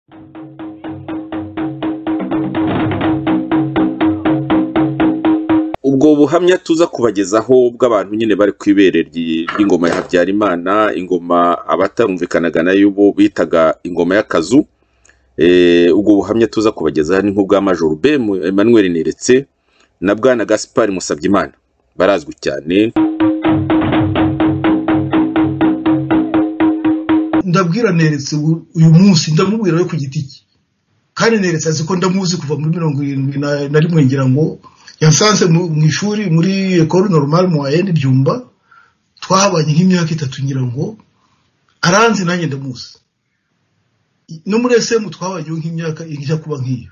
ubwo buhamya tuza kubagezaho bw'abantu nyine bari kwibere ry'ingoma ya Habyarimana, ingoma abatarumvikanaga nayo bo bitaga ingoma y'akazu. Ubwo buhamya tuza kubagezaho ni nk'ubwa Major Emmanuel Neretse na Bwana Gaspard Musabyimana, barazwi cyane. Ndabwira Neretse uyu munsi, ndamubwira we ku giti cye, kandi Neretse azi ko ndamuzi kuva muri 71 ngira ngo yansanze mu ishuri muri École Normale Moyenne Byumba, twahabanye nk'imyaka 3 ngira ngo aranzi, nanjye ndamuzi. No muri SM twahabanye nk'imyaka ijya kuba nk'iyo.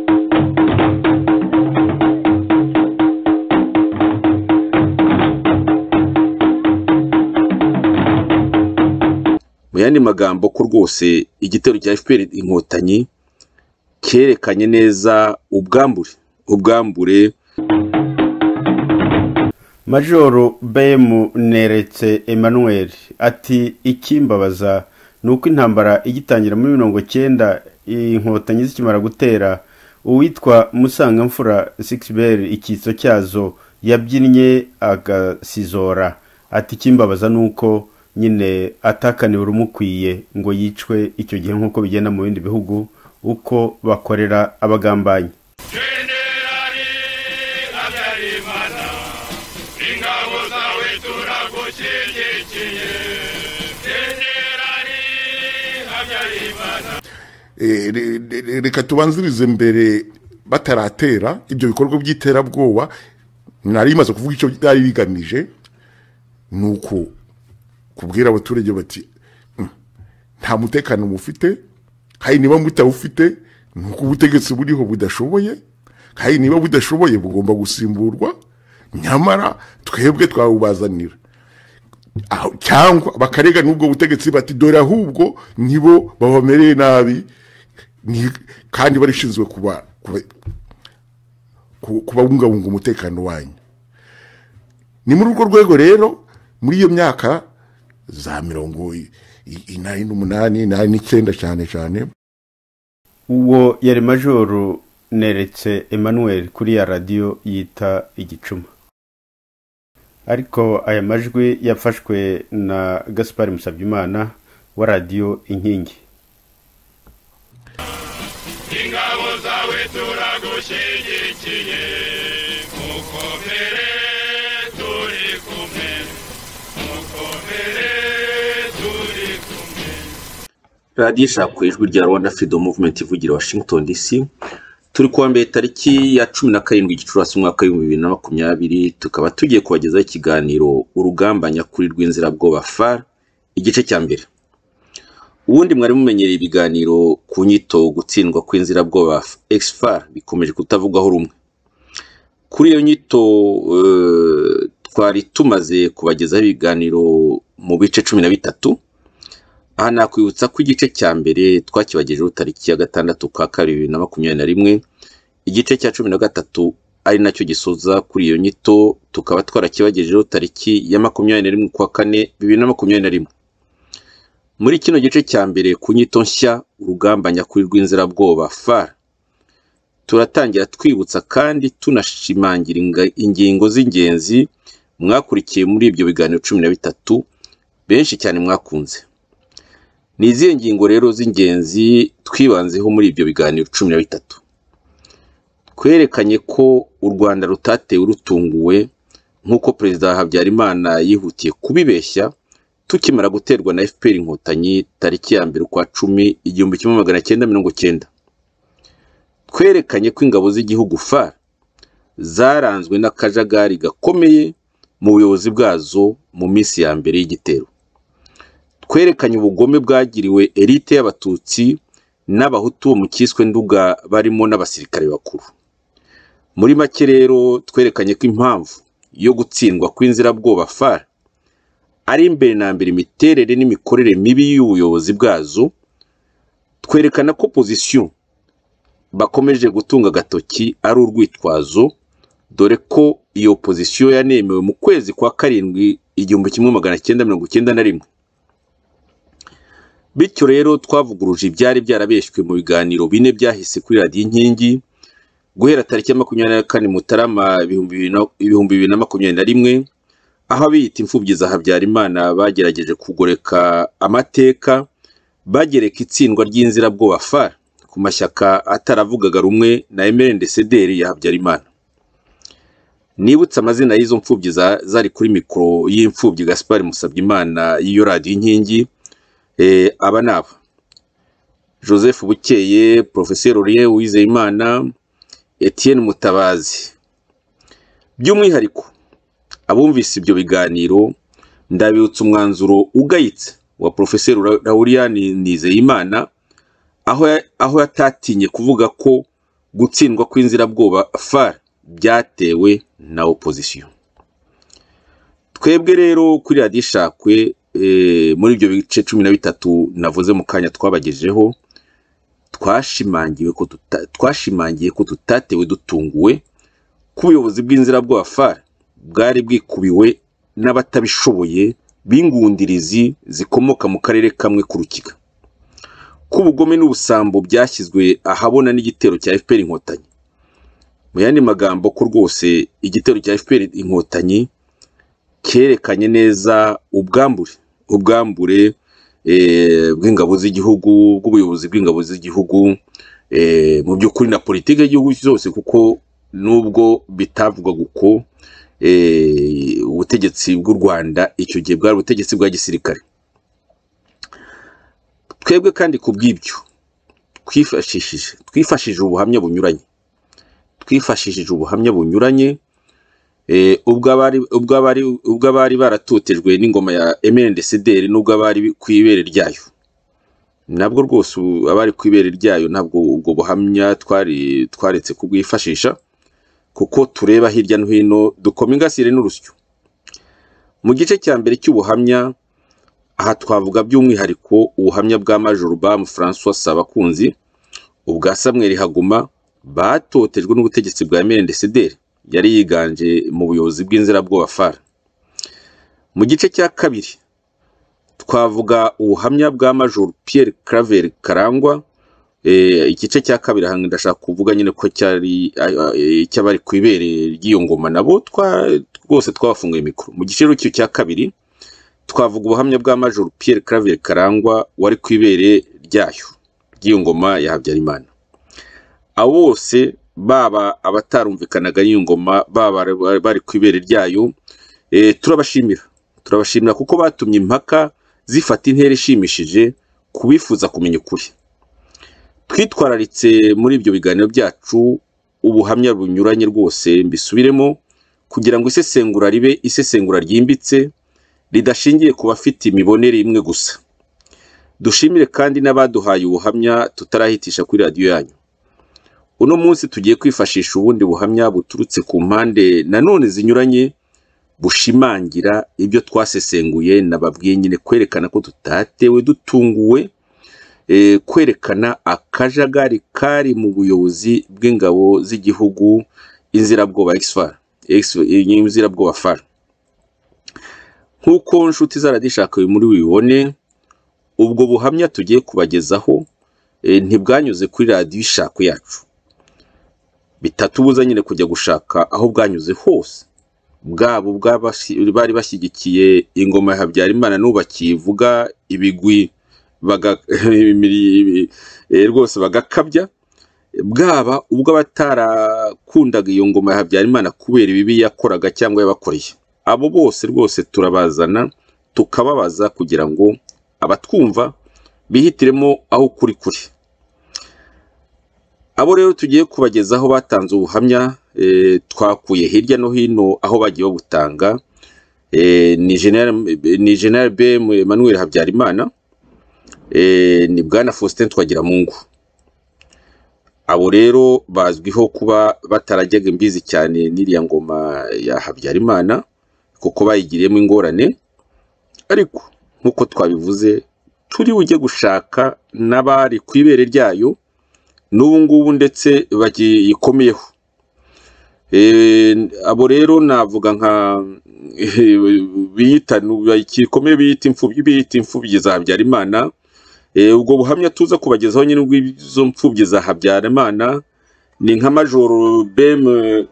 Mu yandi magambo ko rwose igitero cya FPR Inkotanyi cyerekanye neza ubwambure. Major Neretse Emmanuel ati ikimbabaza nuko intambara igitangira muri 1990 Inkotanyi zikimara gutera uwitwa Musangamfura Sixbert ikitso cyazo yabyinnye agasizora. Ati ikimbabaza nuko nyine atakaniwe urumukwiye ngo yicwe icyo gihe nkuko bigenda mu bindi bihugu uko bakorera abagambanyi. Reka tubanzirize mbere bataratera ibyo bikorwa by'iterabwoba. Nari maze kuvuga icyo byari bigamije, nuko kubwira abaturage bati nta mutekano mufite, kandi niba mutawufite nuko ubutegetsi buriho budashoboye, kandi niba budashoboye bugomba gusimburwa, nyamara twebwe twawubazanira. Cyangwa bakarega n'ubwo butegetsi bati dore ahubwo nibo babamereye nabi kandi barishinzwe kubungabunga umutekano wanyu. Ni muri urwo rwego rero muri iyo myaka za 1989 cyane uwo yari Major Neretse Emmanuel kuri ya radio yita Igicuma. Ariko aya majwi yafashwe na Gaspard Musabyimana wa radio Inkingi. Ingabo zawe turagushigikiye, mukomere turi kumwe, mukomere turi kumwe. Radio ishakwe ijwi rya Rwanda Freedom Movement ivugira Washington DC. Turi kuwa mbere tariki ya 17 Gicurasi umwaka wa 2020, tukaba tugiye kubagezaho ikiganiro urugamba nyakuri rw'inzirabwoba FAR igice cya mbere. Ubundi mwari mumenyereye ibiganiro ku nyito gutsindwa kw'inzirabwoba ex-FAR bikomeje kutavugwaho rumwe. Kuri iyo nyito twari tumaze kubagezaho ibiganiro mu bice 13. Aha nakwibutsa ko igice cya mbere twakibagejeho tariki ya 6 kwa 2021, igice cya 13 ari nacyo gisoza kuri iyo nyito tukaba twarakibagejeho tariki ya 21 kwa 4 2021. Muri kino gice cya mbere ku nyito nshya urugamba nyakuri rw'inzirabwoba FAR, turatangira twibutsa kandi tunashimangira ingingo z'ingenzi mwakurikiye muri ibyo biganiro 13 benshi cyane mwakunze. Ni izihe ngingo rero z'ingenzi twibanzeho muri ibyo biganiro 13? Kwerekanye ko u Rwanda rutatewe rutunguwe nk'uko Perezida Habyarimana yihutiye kubibeshya tukimara guterwa na FPR Inkotanyi tariki ya 1 kwa 10 1990. Kwerekanye ko ingabo z'igihugu FAR zaranzwe n'akajagari gakomeye mu buyobozi bwazo mu minsi ya mbere y'igitero. Kwerekanye ubugome bwagiriwe elite y'abatutsi n'abahutu mu kiswe Nduga barimo n'abasirikare bakuru. Muri make rero twerekanye ko impamvu yo gutsindwa kw'inzirabwoba FAR ari imbere na mbere imiterere n'imikorere mibi y'ubuyobozi bwazo. Twerekana ko position bakomeje gutunga gatoki ari urwitwazo, dore ko iyo position yanemewe mu kwezi kwa 7 1991. bityo rero twavuguruje ibyari byarabeshywe mu biganiro bine byahise kuri radiyo inkingi guhera tariki ya 24 Mutarama 2021, aho abiyita imfubyi za Habyarimana bagerageje kugoreka amateka, bagereka itsindwa ry'inzirabwoba FARC ku mashyaka ataravugaga rumwe na MRND-CDR ya Habyarimana. Nibutse amazina y'izo mfubyi zari kuri mikoro y'imfubyi Gaspard Musabyimana y'iyo radiyo inkingi. Aba naba: Joseph Bukeye, Professeur Aurélien Uwizeyimana, Etienne Mutabazi. By'umwihariko abumvise ibyo biganiro ndabibutsa umwanzuro ugayitse wa Professeur Laurian Nizeyimana aho yatatinye kuvuga ko gutsindwa kw'inzirabwoba FARC byatewe na opposition. Twebwe rero kuri radiyo Ishakwe muri ibyo bice 13 navuze mu kanya twabagejeho, twashimangiye ko tutatewe dutunguwe ku buyobozi bw'inzirabwoba FARC bwari bwikubiwe n'abatabishoboye b'ingundirizi zikomoka mu karere kamwe ku Rukiga, ko ubugome n'ubusambo byashyizwe ahabona n'igitero cya FPR Inkotanyi. Mu yandi magambo ko rwose igitero cya FPR Inkotanyi cyerekanye neza ubwambure bw'ingabo z'igihugu, bw'ubuyobozi bw'ingabo z'igihugu mu by'ukuri na politike y'igihugu cyose, kuko nubwo bitavuga guko ubutegetsi bw'u Rwanda icyo gihe bwari ubutegetsi bwa gisirikare. Twebwe kandi kubw'ibyo twifashishije ubuhamya bunyuranye ubwo abari baratotejwe n'ingoma ya MRND-CDR n'ubwo abari kwibere ryayo. Nabwo rwose abari kwibere ryayo ntabwo ubwo buhamya twaretse kubwifashisha, kuko tureba hirya no hino dukoma ingasire n'urusyo. Mu gice cya mbere cy'ubuhamya aha twavuga by'umwihariko ubuhamya bwa Major Bam François Sabakunzi, ubwa Samuel Haguma batotejwe n'ubutegetsi bwa MRND-CDR yari yiganje mu buyobozi bw'inzirabwoba FARC. Mu gice cya kabiri twavuga ubuhamya bwa Major Pierre Claver Karangwa. Igice cya kabiri hanga ndashaka kuvuga nyine ko cyari cyabari kwibere ry'iyo ngoma, nabo rwose twabafunguye mikoro. Mu gice cya kabiri twavuga ubuhamya bwa Major Pierre Claver Karangwa wari kwibere ry'iyo ngoma ya Habyarimana. Abo bose baba abatarumvikanaga n'iyo ngoma, baba bari kwibere ryayo, turabashimira kuko batumye impaka zifata intera ishimishije kubifuza kumenya ukuri. Twitwararitse muri ibyo biganiro byacu ubuhamya bunyuranye rwose, mbisubiremo kugira ngo isesengura ribe isesengura ryimbitse ridashingiye ku bafite imibonere imwe gusa. Dushimire kandi n'abaduhaye ubuhamya tutarahitisha kuri radiyo yanyu. Uno munsi tugiye kwifashisha ubundi buhamya buturutse ku mpande nanone zinyuranye bushimangira ibyo twasesenguye nababwiye nyine, kwerekana ko tutatewe dutunguwe, kwerekana akajagari kari mu buyobozi bw'ingabo z'igihugu, inzirabwoba FARC. Nk'uko nshuti zaradishaka muri wibone, ubwo buhamya tugiye kubagezaho ntibwanyuze kuri radiyo Ishakwe yacu, bitatubuza nyine kujya gushaka aho bwanyuze hose, bwabo bari bashyigikiye ingoma ya Habyarimana n'ubakivuga ibigwi rwose bagakabya, bwaba ubwo batarakundaga iyo ngoma ya Habyarimana kubera ibibi yakoraga cyangwa yabakoreye. Abo bose rwose turabazana tukababaza kugira ngo abatwumva bihitiremo aho kuri. Abo rero tugiye kubagezaho batanze ubuhamya twakuye hirya no hino aho bagiye babutanga, ni General BM Emmanuel Habyarimana, ni Bwana Faustin Twagiramungu. Abo rero bazwiho kuba batarajyaga imbizi cyane n'iriya ngoma ya Habyarimana kuko bayigiriyemo ingorane, ariko nkuko twabivuze turi ujye gushaka n'abari kwibere ryayo n'ubu ngubu ndetse bagikomeyeho. Abo rero navuga nka biyita imfubyi za Habyarimana, ubwo buhamya tuza kubagezaho nyine bw'izo mfubyi za Habyarimana ni nka Majoro Bem.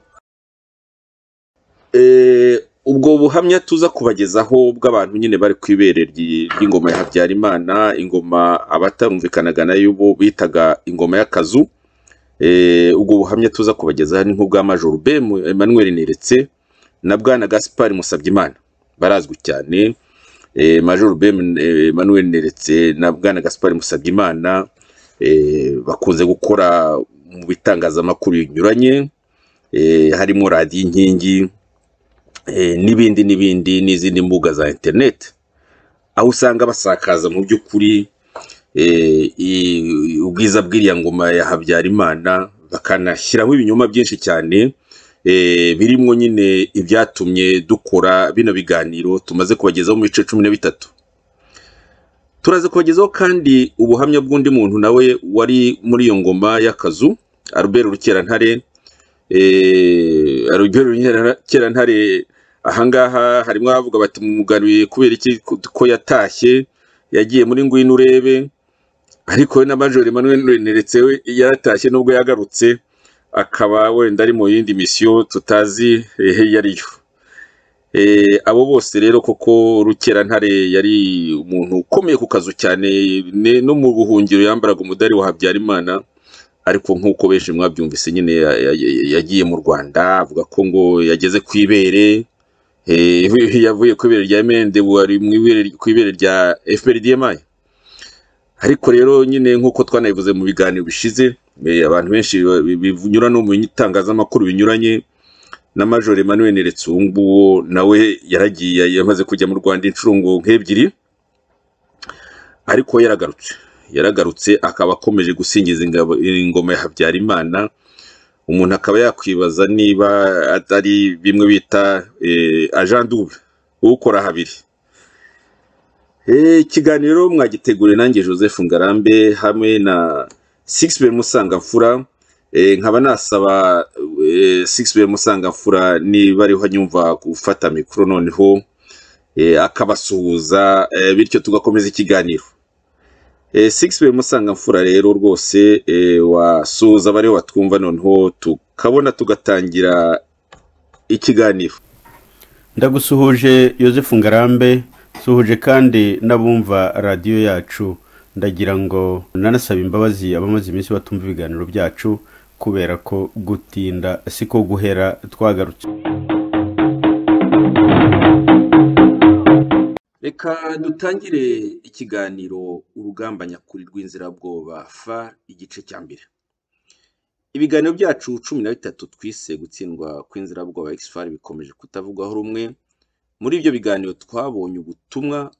Ubwo buhamya tuza kubagezaho bw'abantu nyine bari ku ibere ry'ingoma ya Habyarimana, ingoma abatarumvikanaga nayo bo bitaga ingoma y'akazu. Ubwo buhamya tuza kubagezaho ni nk'ubwa Majoro Bem Emmanuel Neretse na Bwana Gaspard Musabyimana, barazwi cyane. Majoro Bem Emmanuel Neretse na Bwana Gaspard Musabyimana bakunze gukora mu bitangazamakuru binyuranye, harimo radiyo Inkingi n'ibindi n'izindi mbuga za internet, aho usanga basakaza mu by'ukuri ubwiza bw'iriya ngoma ya Habyarimana, bakanashyiraho ibinyoma byinshi cyane birimo nyine ibyatumye dukora bino biganiro tumaze kubagezaho mu bice 13. Turaze kubagezaho kandi ubuhamya bw'undi muntu nawe wari muri iyo ngoma y'akazu, Albert Rukerantare. Albert Rukerantare ahangaha harimo abavuga bati mumugaruye kubera iki ko yatashye yagiye muri Ngwino Urebe, ariko na Major Emmanuel Neretse we yaratashye nubwo yagarutse akaba wenda ari mu yindi mission tutazi yariyo. Abo bose rero koko Rukerantare yari umuntu ukomeye ku kazu cyane, no mu buhungiro yambaraga umudari wa Habyarimana, ariko nk'uko benshi mwabyumvise nyine yagiye mu Rwanda avuga ko ngo yageze ku ibere, yavuye ku ibere rya MND wari ku ibere rya FPRDMI. Ariko rero nyine nk'uko twanabivuze mu biganiro bishize, abantu benshi binyura no mu itangazamakuru binyuranye, na Major Emmanuel Neretse uwo nawe yaragiye yamaze kujya mu Rwanda inshuro nk'ebyiri, ariko yaragarutse akaba akomeje gusingiza ingoma ya Habyarimana. Umuntu akaba yakwibaza niba atari bimwe bita agent double, ukora habiri. Ikiganiro mwagitegure nanjye Joseph Ngarambe hamwe na Sixbert Musangamfura. Nkaba nasaba Sixbert Musangamfura niba ariho anyumva gufata mikoro noneho akabasuhuza, bityo tugakomeza ikiganiro. Sixbert Musangamfura rero rwose wasuhuza bariho batwumva noneho tukabona tugatangira ikiganiro. Ndagusuhuje Joseph Ngarambe, suhuje kandi n'abumva radio yacu. Ndagira ngo nanasaba imbabazi abamaze iminsi batumva ibiganiro byacu kubera ko gutinda siko guhera twagarutse. Reka dutangire ikiganiro urugamba nyakuri rw'inzirabwoba FAR igice cya mbere. Ibiganiro byacu 13 twise gutsindwa kw'inzirabwoba ex-FAR bikomeje kutavugwaho rumwe. Muri ibyo biganiro twabonye ubutumwa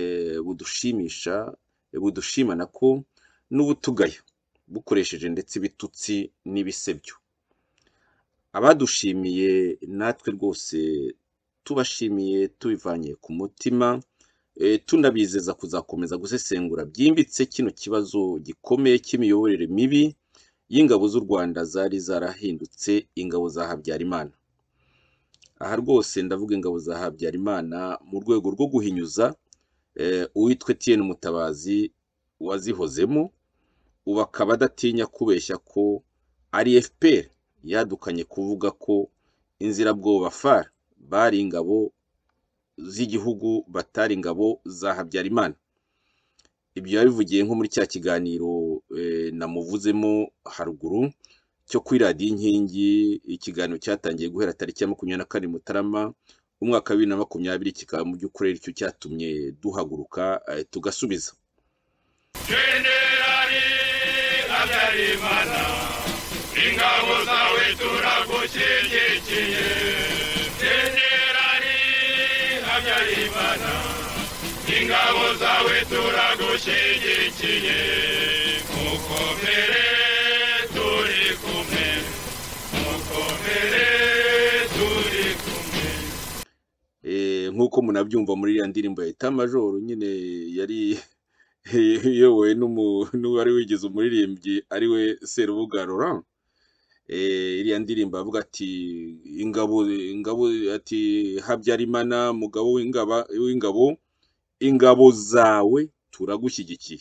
budushimana ko n'ubutugaya bukoresheje ndetse bitutsi n'ibisebyo. Abadushimiye natwe rwose tubashimiye tubivanye ku mutima, tunabizeza kuzakomeza gusesengura byimbitse kino kibazo gikomeye cy'imiyoborere mibi y'ingabo z'u Rwanda zari zarahindutse ingabo za Habyarimana. Aha rwose ndavuga ingabo za Habyarimana mu rwego rwo guhinyuza uwitwe Etienne Mutabazi wazihozemo, ubu akaba adatinya kubeshya ko ari FPR yadukanye kuvuga ko inzirabwoba FAR bari ingabo z'igihugu batari ingabo za Habyarimana. Ibyo yabivugiye nko muri cya kiganiro namuvuzemo haruguru cyo kuri radiyo Inkingi. Ikiganiro cyatangiye guhera tariki ya 24 Mutarama umwaka wa 2020, kikaba mu by'ukuri cyo cyatumye duhaguruka tugasubiza. Generali Habyarimana, ingabo zawe turagushyigikiye. Generali Habyarimana, ingabo zawe turagushyigikiye. Mukomere turi kumwe, mukomere turi kumwe. Nk'uko munabyumva muri iriya ndirimbo ya Etat Major nyine yari yowe n'uwari wigize umuririmbyi ariwe Serubuga Laurent. Iriya ndirimbo avuga ati ingabo ati Habyarimana mugabo w'ingabo zawe turagushyigikiye.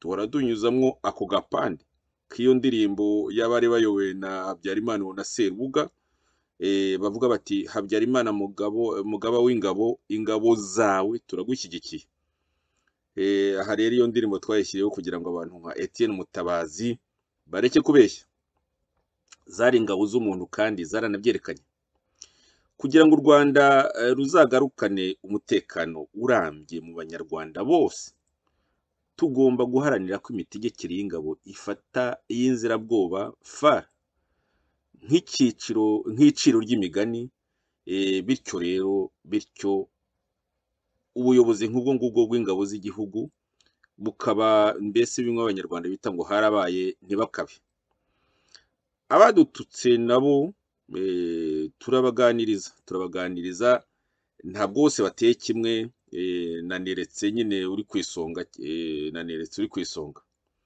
duhora dunyuzamwo ako gapande k'iyo ndirimbo y'abari bayobowe na Habyarimana na Serubuga, bavuga bati Habyarimana mugaba w'ingabo, ingabo zawe turagushyigikiye. Aha rero iyo ndirimbo twayishyiriyeho kugira ngo abantu nka Etienne Mutabazi bareke kubeshya, zari ingabo z'umuntu kandi zaranabyerekanye. Kugira ngo u Rwanda ruzagarukane umutekano urambye mu banyarwanda bose, tugomba guharanira ko imitegekere y'ingabo ifata y'inzirabwoba FAR nk'iciro ry'imigani, bityo ubuyobozi nk'ubwo ngubwo bw'ingabo z'igihugu bukaba mbese bimwe abanyarwanda bita ngo harabaye ntibakabe. Abadututse nabo turabaganiriza ntabwo bose bateye kimwe. Naneretse nyine uri ku isonga,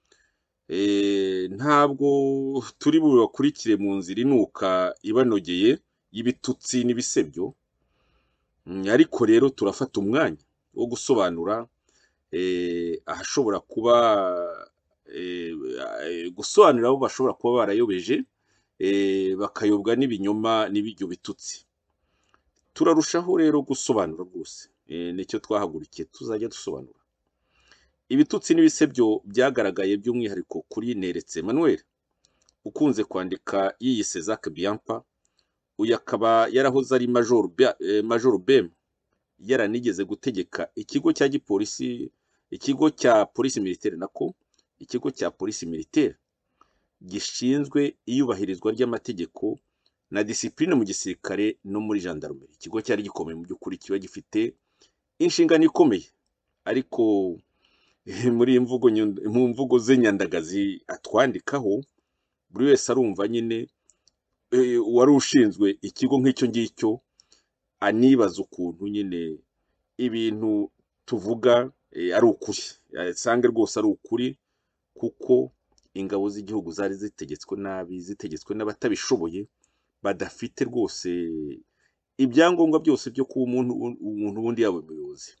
ntabwo turi bubakurikire mu nzira inuka ibanogeye y'ibitutsi n'ibisebyo, ariko rero turafata umwanya wo gusobanura ahashobora kuba gusobanurira abo bashobora kuba barayobeje bakayobwa n'ibinyoma n'ibiryo bitutsi. Turarushaho rero gusobanura rwose, nicyo twahagurukiye tuzajya dusobanura. Ibitutsi n'ibisebyo byagaragaye by'umwihariko kuri Neretse Emmanuel ukunze kwandika yiyise Zac Biampa. Uyu akaba yarahoze ari Major Bem, yaranigeze gutegeka ikigo cya polisi militaire gishinzwe iyubahirizwa ry'amategeko na discipline mu gisirikare no muri gendarmerie. Ikigo cyari gikomeye mu by'ukuri, kiba gifite inshingano ikomeye, ariko muri mu mvugo ze nyandagazi atwandikaho, buri wese arumva nyine wari ushinzwe ikigo nk'icyo ngicyo anibaza ukuntu nyine ibintu tuvuga ari ukuri, yasange rwose ari ukuri, kuko ingabo z'igihugu zari zitegetswe nabi, zitegetswe n'abatabishoboye, badafite rwose ibyangombwa byose byo kuba umuntu wundi yaba umuyobozi.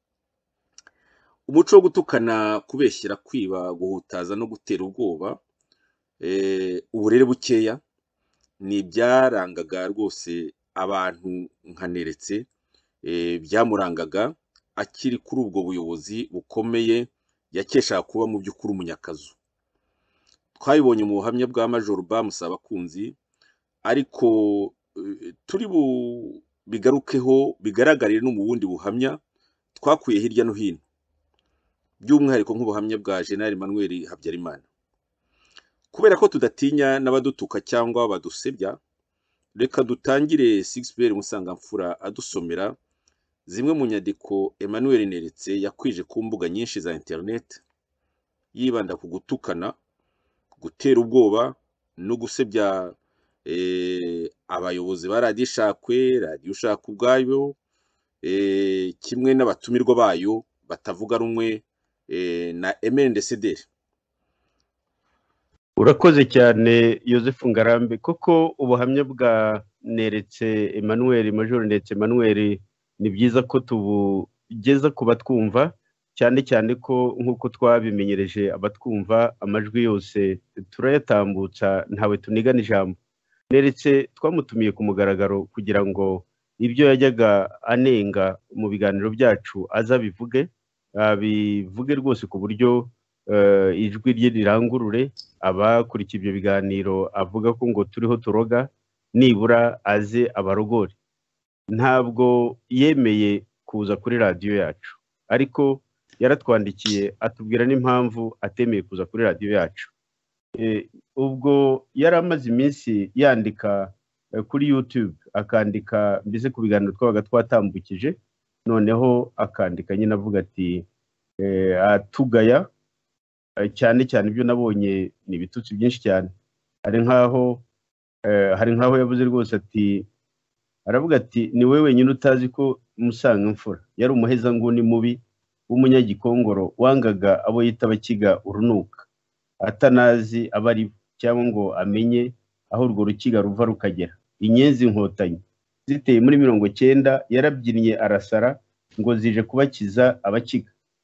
Umuco wo gutukana, kubeshyira, kwiba, guhutaza no gutera ubwoba, uburere bukeya ni ibyarangaga rwose abantu nka Neretse, byamurangaga akiri kuri ubwo buyobozi bukomeye yakeshaga kuba mu by'ukuri umunyakazu. Twabibonye mu buhamya bwa Major Bamusabakunzi, ariko turi bigarukeho bigaragarire no mu bundi buhamya twakuye hirya no hino, by'umwihariko nk'ubuhamya bwa General Emmanuel Habyarimana. Kubera ko tudatinya n'abadutuka cyangwa badusebya, reka dutangire Sixbert Musangamfura adusomera zimwe mu nyandiko Emmanuel Neretse yakwije ku mbuga nyinshi za internet, yibanda ku gutukana, gutera ubwoba no gusebya abayobozi ba radiyo Ishakwe, radiyo Ushaka ubwayo, kimwe n'abatumirwa bayo batavuga rumwe na MNDCDR. Urakoze cyane Yozefu Ngarambe. Koko ubuhamya bwa Neretse Emmanuel, Major Neretse Emmanuel, ni byiza ko tubugeza ku batwumva, cyane cyane ko nk'uko twabimenyereje abatwumva, amajwi yose turayatambutsa, ntawe tunigana ijambo. Neretse twamutumiye ku mugaragaro kugira ngo ibyo yajyaga anenga mu biganiro byacu azabivuge, bivuge rwose ku buryo ijwi rye rirangurure, abakurikiye ibyo biganiro avuga ko ngo turiho turoga, nibura aze abarogore. Ntabwo yemeye kuza kuri radiyo yacu, ariko yaratwandikiye atubwira n'impamvu atemeye kuza kuri radiyo yacu. Ubwo yari amaze iminsi yandika kuri YouTube, akandika mbese ku biganiro twabaga twatambukije, noneho akandika nyine avuga ati atugaya cyane cyane ibyo nabonye ni ibitutsi byinshi cyane. Hari nkaho yavuze rwose ati, aravuga ati ni wowe wenyine utazi ko Musangamfura yari umuhezanguni mubi w'umunyagikongoro, wangaga abo yita abakiga urunuka, atanazi abari cyangwa ngo amenye aho urwo rukiga ruva rukagera. Inyenzi inkotanyi ziteye muri 90 yarabyinnye arasara ngo zije kubakiza abakiga.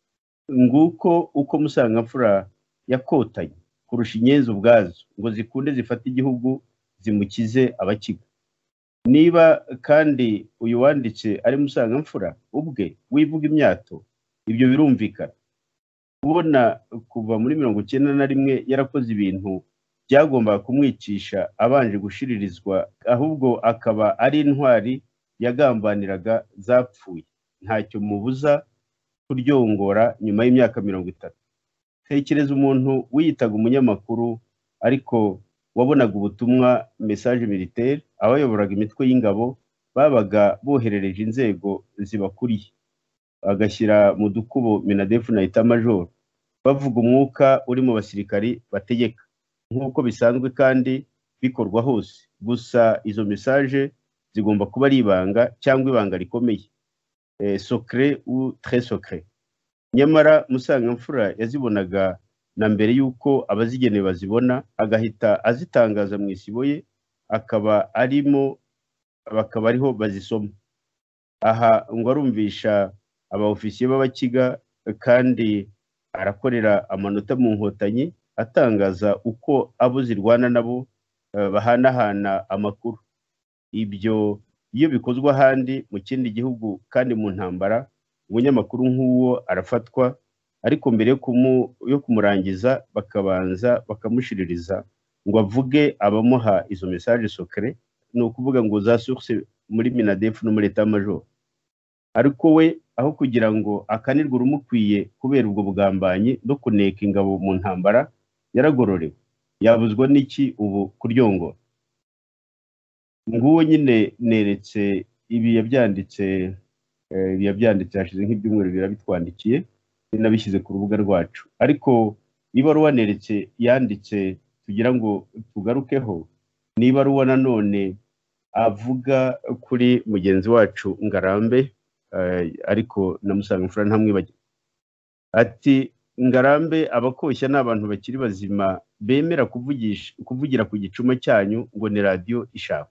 nguko uko Musangamfura yakotanye kurusha inyenzi ubwazo ngo zikunde zifate igihugu zimukize abakiga. Niba kandi uyu wanditse ari Musangamfura ubwe wivuga imyato, ibyo birumvikana. Kubona kuva muri 1991 yarakoze ibintu byagombaga kumwicisha abanje gushiririzwa, ahubwo akaba ari intwari yagambaniraga zapfuye, ntacyo mubuza kuryongora nyuma y'imyaka 30. Tekereza umuntu wiyitaga umunyamakuru ariko wabonaga ubutumwa message militaire, abayoboraga imitwe y'ingabo babaga boherereje inzego zibakuriye, agashyira mu dukubo Minadefu na Etat Major bavuga umwuka uri mu basirikari bategeka nk'uko bisanzwe kandi bikorwa hose. Gusa izo message zigomba kuba ari ibanga cyangwa ibanga rikomeye, secret ou très secret. Nyamara Musangamfura yazibonaga na mbere yuko abazigenewe bazibona, agahita azitangaza mu isibo ye, akaba ariho bazisoma. Aha ngo arumvisha abaofisiye b'abakiga kandi arakorera amanota mu nkotanyi, atangaza uko abo zirwana nabo bahanahana amakuru. Ibyo iyo bikozwe ahandi mu kindi gihugu kandi mu ntambara, umunyamakuru nk'uwo arafatwa, ariko mbere yo kumurangiza bakabanza bakamushiririza ngo avuge abamuha izo message secret, ni ukuvuga ngo za source muri Minadefu no muri Etat Major. Ariko we aho kugira ngo akanirwe urumukwiye kubera ubwo bugambanyi no kuneka ingabo mu ntambara, yaragororewe. Yabuzwa n'iki ubu kuryongora? Nguwo nyine neretse ibi yabyanditse hashize nk'ibyumweru birabitwandikiye, ninabishyize ku rubuga rwacu. Ariko ibaruwa neretse yanditse tugira ngo tugarukeho, ni ibaruwa nanone avuga kuri mugenzi wacu Ngarambe, ariko na Musangamfura ntamwibagirwa. Ati Ngarambe abakoshya n'abantu bakiri bazima bemera kuvugira ku gicuma cyanyu ngo ni radio ishaka.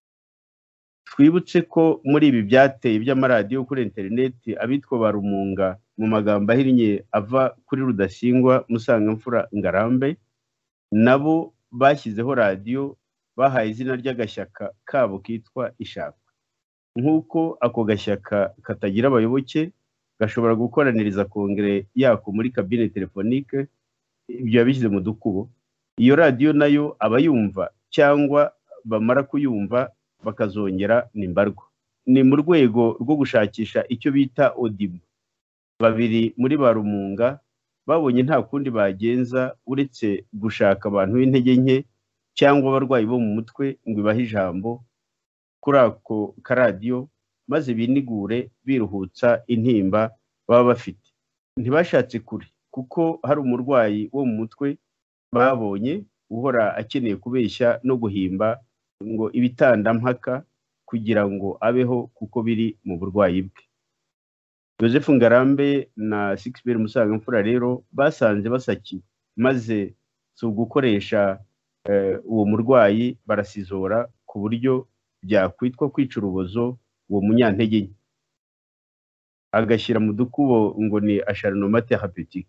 Twibutse ko muri ibi byateye by'amaradiyo kuri internet abitwa barumunga mu magambo ahinnye ava kuri Rudasingwa, Musangamfura, Ngarambe nabo bashyizeho radio bahaye izina ry'agashyaka kabo kitwa Ishaka. Nk'uko ako gashyaka katagira abayoboke gashobora gukoraniriza kongere yako muri cabine telefonique, ibyo yabishyize mu dukubo. Iyo radio nayo abayumva cyangwa bamara kuyumva bakazongera nimbarwa. Ni mu rwego rwo gushakisha icyo bita audible. Babiri muri barumunga babonye nta kundi bagenza uretse gushaka abantu b'intege nke cyangwa abarwayi bo mu mutwe ngo ibahe ijambo kuri ako karadiyo, maze binigure biruhutsa intimba baba bafite. Ntibashatse kure kuko hari umurwayi wo mu mutwe babonye uhora akeneye kubeshya no guhimba ngo ibitandampaka kugira ngo abeho kuko biri mu burwayi bwe. Joseph Ngarambe na Sixbert Musangamfura rero basanze basakiwe, maze si ugukoresha uwo murwayi barasizora ku buryo byakwitwa kwica urubozo uwo munyantege nke, agashyira mu dukubo ngo ni acharnement thérapeutique.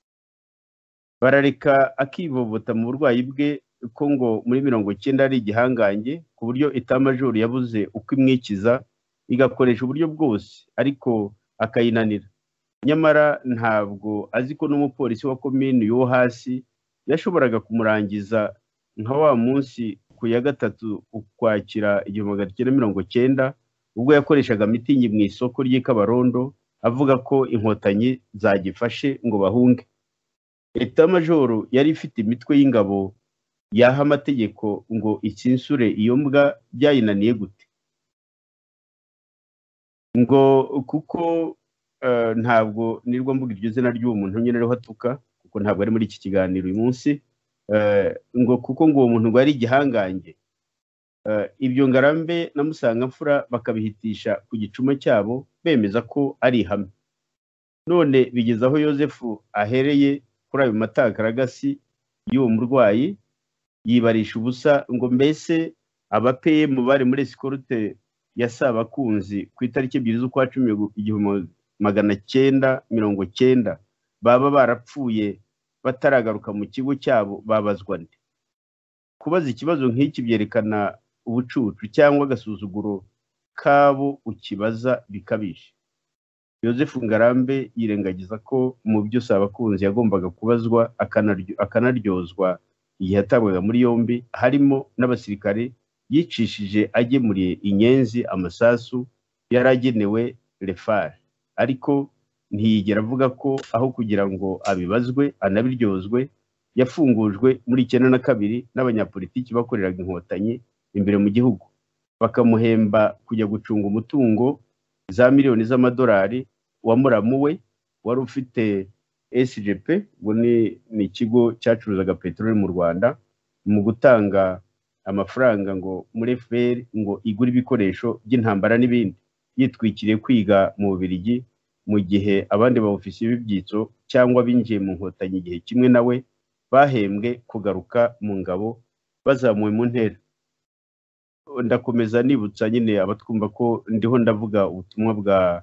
Barareka akivovota mu burwayi bwe ko ngo muri 1990 ari igihangange ku buryo Etat Major yabuze uko imwikiza, igakoresha uburyo bwose ariko akayinanira. Nyamara ntabwo azi ko n'umupolisi wa komini yo hasi yashoboraga kumurangiza nka wa munsi ku ya 3 Ukwakira 1990 ubwo yakoreshaga mitingi mu isoko ry'Ikabarondo avuga ko inkotanyi zagifashe ngo bahunge. Etat Major yari ifite imitwe y'ingabo yaha amategeko ngo ikinsure iyo mbwa, byayinaniye gute? Ngo kuko ntabwo nirwa mvuga iryo zina ry'uwo muntu nyine ariho atuka kuko ntabwo ari muri iki kiganiro uyu munsi, ngo kuko ngo uwo muntu ngo ari igihangange. Ibyo Ngarambe na Musangamfura bakabihitisha ku gicuma cyabo bemeza ko ari ihame. None bigeze aho Yosefu ahereye kuri ayo matakaragasi y'uwo murwayi yibarisha ubusa ngo mbese abapeye mu bari muri escorte ya Sabakunzi ku itariki 2 z'ukwa 10 1990 baba barapfuye bataragaruka mu kigo cyabo babazwa nde? Kubaza ikibazo nk'iki byerekana ubucucu cyangwa agasuzuguro kabo ukibaza bikabije. Joseph Ngarambe yirengagiza ko mu byo Sabakunzi yagombaga kubazwa akanaryozwa igihe atabwaga muri yombi harimo n'abasirikare yicishije agemuriye inyenzi amasasu yaragenewe refare, ariko ntiyigera avuga ko aho kugira ngo abibazwe anabiryozwe yafungujwe muri 1992 n'abanyapolitiki bakoreraga inkotanyi imbere mu gihugu, bakamuhemba kujya gucunga umutungo za miliyoni z'amadolari wa muramu we wari ufite SGP, ngo ni ikigo cyacuruzaga peteroli mu Rwanda, mu gutanga amafaranga ngo muri FPR ngo igura ibikoresho by'intambara n'ibindi, yitwikiriye kwiga mu Bubiligi mu gihe abandi ba ofisiye b'ibyitso cyangwa binjiye mu nkotanyi igihe kimwe nawe bahembwe kugaruka mu ngabo bazamuwe mu ntera. Ndakomeza nibutsa nyine abatwumva ko ndiho ndavuga ubutumwa bwa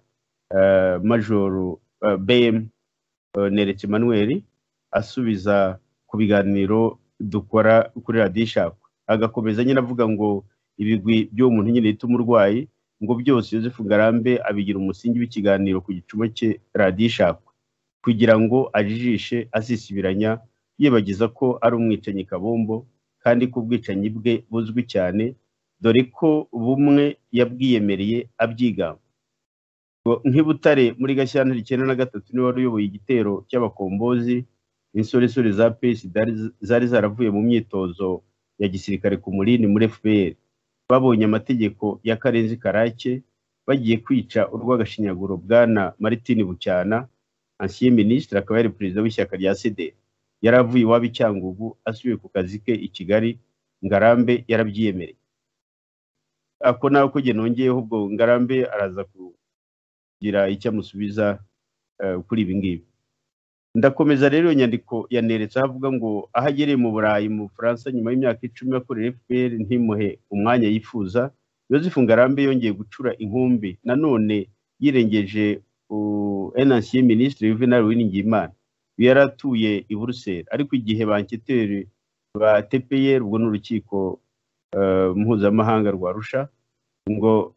Major BM Neretse Emmanuel asubiza ku biganiro dukora kuri Radio Ishakwe, agakomeza nyine avuga ngo ibigwi byo umuntu nyine yita umurwayi ngo byose Joseph Ngarambe abigira umusingi w'ikiganiro ku gicuma cye Radio Ishakwe kugira ngo ajijishe asisibiranya yibagiza ko ari umwicanyi kabombo kandi ko ubwicanyi bwe buzwi cyane, dore ko bumwe yabwiyemereye abyigamba. Nk'Ibutare muri Gashyantare 1993 niwe wari uyoboye igitero cy'abakombozi, insoresore za PS zari zaravuye mu myitozo ya gisirikare ku Mulini muri FPR, babonye amategeko ya Karenzi Karake bagiye kwica urw'agashinyaguro bwana Martin Bucyana, ancien ministre, akaba yari perezida w'ishyaka rya CD, yaravuye iwabo i Cyangugu asubiye ku kazi ke i Kigali. Ngarambe yarabyiyemereye. Ako nawe ko nongeyeho ubwo Ngarambe araza kugira icyo amusubiza kuri ibi ngibi. Ndakomeza rero nyandiko yaneretse avuga ngo ahagereye mu Burayi mu Faransa nyuma y'imyaka 10 akorera FPR ntimuhe umwanya yifuza, Joseph Ngarambe yongeye gucura inkumbi nanone yirengeje ancien ministre Juvenal Uwiringiyimana yaratuye i Bruxelles, ariko igihe banketeri ba TPR ubwo n'urukiko mpuzamahanga rwa Arusha, ngo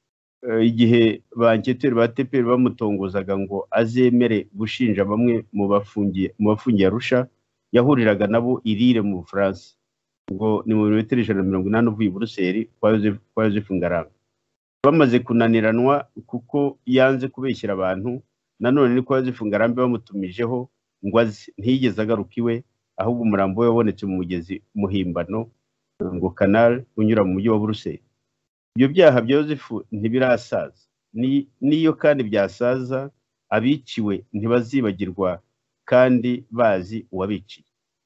igihe banketeri ba TPR bamutongozaga ngo azemere gushinja bamwe mu bafungiye Arusha, yahuriraga nabo irire mu Bufaransa, ngo ni mu birometero 180 uvuye i Bruxelles kwa Joseph Ngarambe. Bamaze kunaniranwa kuko yanze kubeshyira abantu, nanone ni kwa Joseph Ngarambe bamutumijeho ngo ntiyigeze agaruka iwe, ahubwo umurambo we wabonetse mu mugezi muhimbano ngo canal unyura mu mujyi wa Bruxelles. Ibyo byaha bya Joseph ntibirasaza, niyo kandi byasaza abiciwe ntibazibagirwa kandi bazi uwabiciye.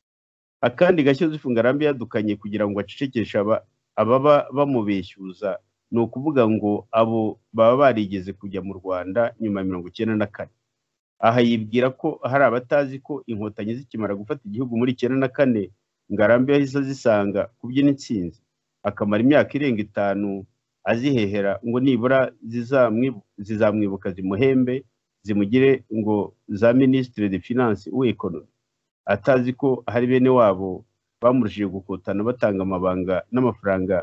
Akandi gashya Joseph Ngarambe yadukanye kugira ngo acecekeshe ababa bamubeshyuza, ni ukuvuga ngo abo baba barigeze kujya mu Rwanda nyuma ya 1994. Aha yibwira ko hari abatazi ko inkotanyi zikimara gufata igihugu muri 1994 Ngarambe yahise azisanga kubyina intsinzi, akamara imyaka irenga 5 azihehera ngo nibura zizamwibuka zimuhembe zimugire ngo za ministre de finance ou economie, atazi ko hari bene wabo bamurushije gukotana batanga amabanga n'amafaranga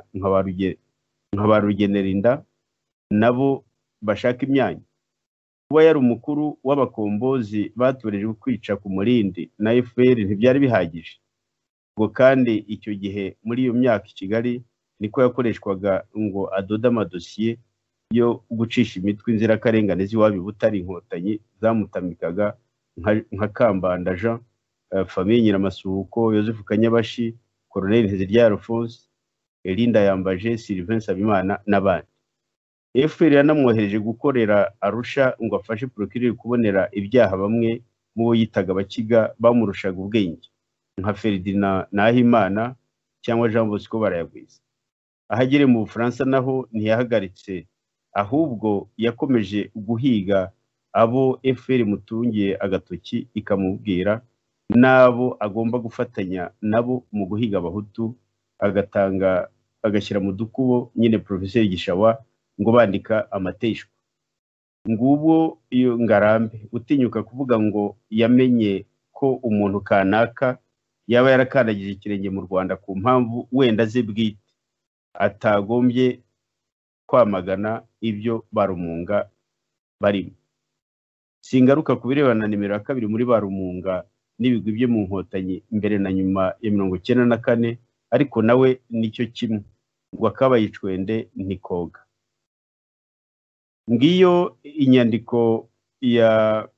nka ba Rugenerinda nabo bashaka imyanya. Kuba yari umukuru w'abakombozi batoreje kwica ku Mulindi na FPR ntibyari bihagije, ngo kandi icyo gihe muri iyo myaka i Kigali niko yakoreshwaga ngo adoda amadosiye yo gucisha imitwe inzirakarengane z'iwabo Butare inkotanyi zamutamikaga nka Kambanda Jean, Famille Nyiramasuhuko, Joseph Kanyabashi, Colonel Nteziryayo Alphonse, Elinda Yambaje, Sylvain Sabimana n'abandi. FPR yanamwohereje gukorera Arusha ngo afashe procureur kubonera ibyaha bamwe mu bo yitaga abakiga bamurushaga ubwenge nka Ferdinand Nahimana cyangwa Jean Bosco Barayagwiza. Ahagere mu Bufaransa naho ntiyahagaritse, ahubwo yakomeje guhiga abo FPR mutungiye agatoki ikamubwira nabo agomba gufatanya nabo mu guhiga abahutu, agashyira mu dukubo nyine Professeur Gishawa ngo bandika amateshwa. ngubo iyo Ngarambe utinyuka kuvuga ngo yamenye ko umuntu kanaka yaba yarakandagije ikirenge mu Rwanda ku mpamvu wenda ze bwite, atagombye kwamagana ibyo Barumunga barimo. Singaruka ku birebana na nimero ya 2 muri Barumunga n'ibigwi bye mu Nkotanyi mbere na nyuma ya 1994, ariko nawe nicyo kimwe ngo akaba yicwende ntikoga. Ngiyo inyandiko ya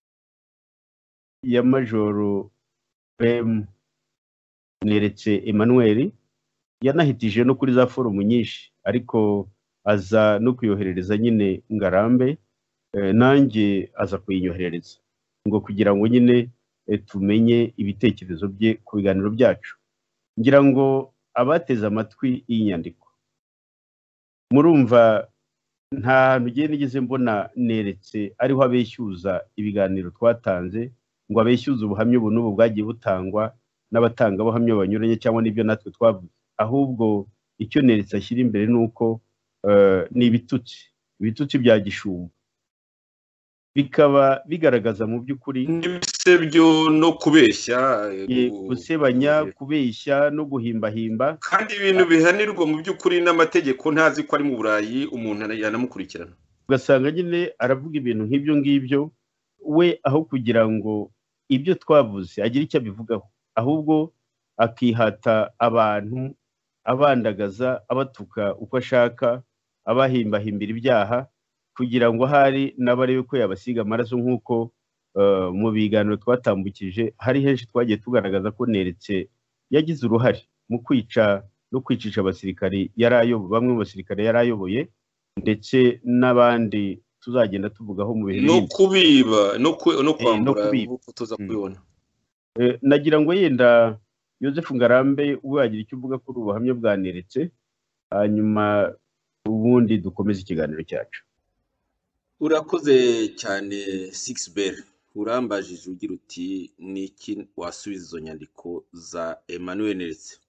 Majoro Bem Neretse Emmanuel, yanahitije no kuri za forumu nyinshi, ariko aza no kuyoherereza nyine Ngarambe, nanjye aza kuyinyoherereza ngo kugira ngo nyine tumenye ibitekerezo bye ku biganiro byacu. Ngira ngo abateze amatwi iyi nyandiko murumva nta hantu ugiye nigeze mbona Neretse ariho abeshyuza ibiganiro twatanze, ngo abeshyuze ubuhamya ubu n'ubu bwagiye butangwa n'abatanga abahamya banyuranye cyangwa n'ibyo natwe twavuze. Ahubwo icyo Neretse ashyira imbere ni uko ni ibitutsi bya gishumba, bikaba bigaragaza mu by'ukuri n'ibisebyo no kubeshya, gusebanya, kubeshya no guhimbahimba, kandi ibintu bihanirwa mu by'ukuri n'amategeko. Ntazi ko ari mu Burayi umuntu yanamukurikirana, ugasanga nyine aravuga ibintu nk'ibyo ngibyo, we aho kugira ngo ibyo twavuze agire icyo abivugaho, ahubwo akihata abantu, abandagaza, abatuka uko ashaka, abahimbahimbira ibyaha, kugira ngo hari n'abarebe ko yabasiga amaraso. nk'uko mu biganiro twatambukije hari henshi twagiye tugaragaza ko Neretse yagize uruhare mu kwica no kwicisha abasirikari bamwe mu basirikare yari ayoboye, ndetse n'abandi tuzagenda tuvugaho mu bihe no kubiba no kwambura nk'uko tuza kubibona. Nagira ngo yenda Yozefu Ngarambe we agira icyo uvuga kuri ubuhamya bwa Neretse, hanyuma ubundi dukomeze ikiganiro cyacu. Urakoze cyane Sixbert, urambajije ugira uti niki wasubiza izo nyandiko za Emmanuel Neretse.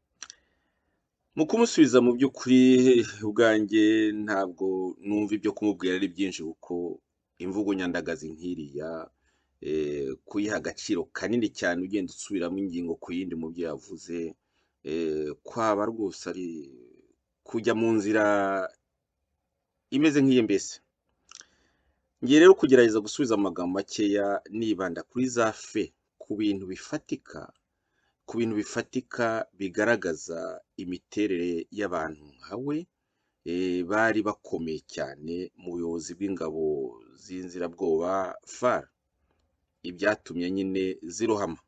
Mu kumusubiza mu by'ukuri ubwanjye ntabwo numva ibyo kumubwira ari byinshi, kuko imvugo nyandagazi nk'iriya kuyiha agaciro kanini cyane ugenda usubiramo ingingo ku yindi mu byo yavuze, kwaba rwose ari kujya mu nzira imeze nk'iye. Mbese ngiye rero kugerageza gusubiza amagambo makeya nibanda kuri za fe, ku bintu bifatika bigaragaza imiterere y'abantu nkawe bari bakomeye cyane mu buyobozi bw'ingabo z'inzirabwoba FAR, ibyatumye nyine zirohama,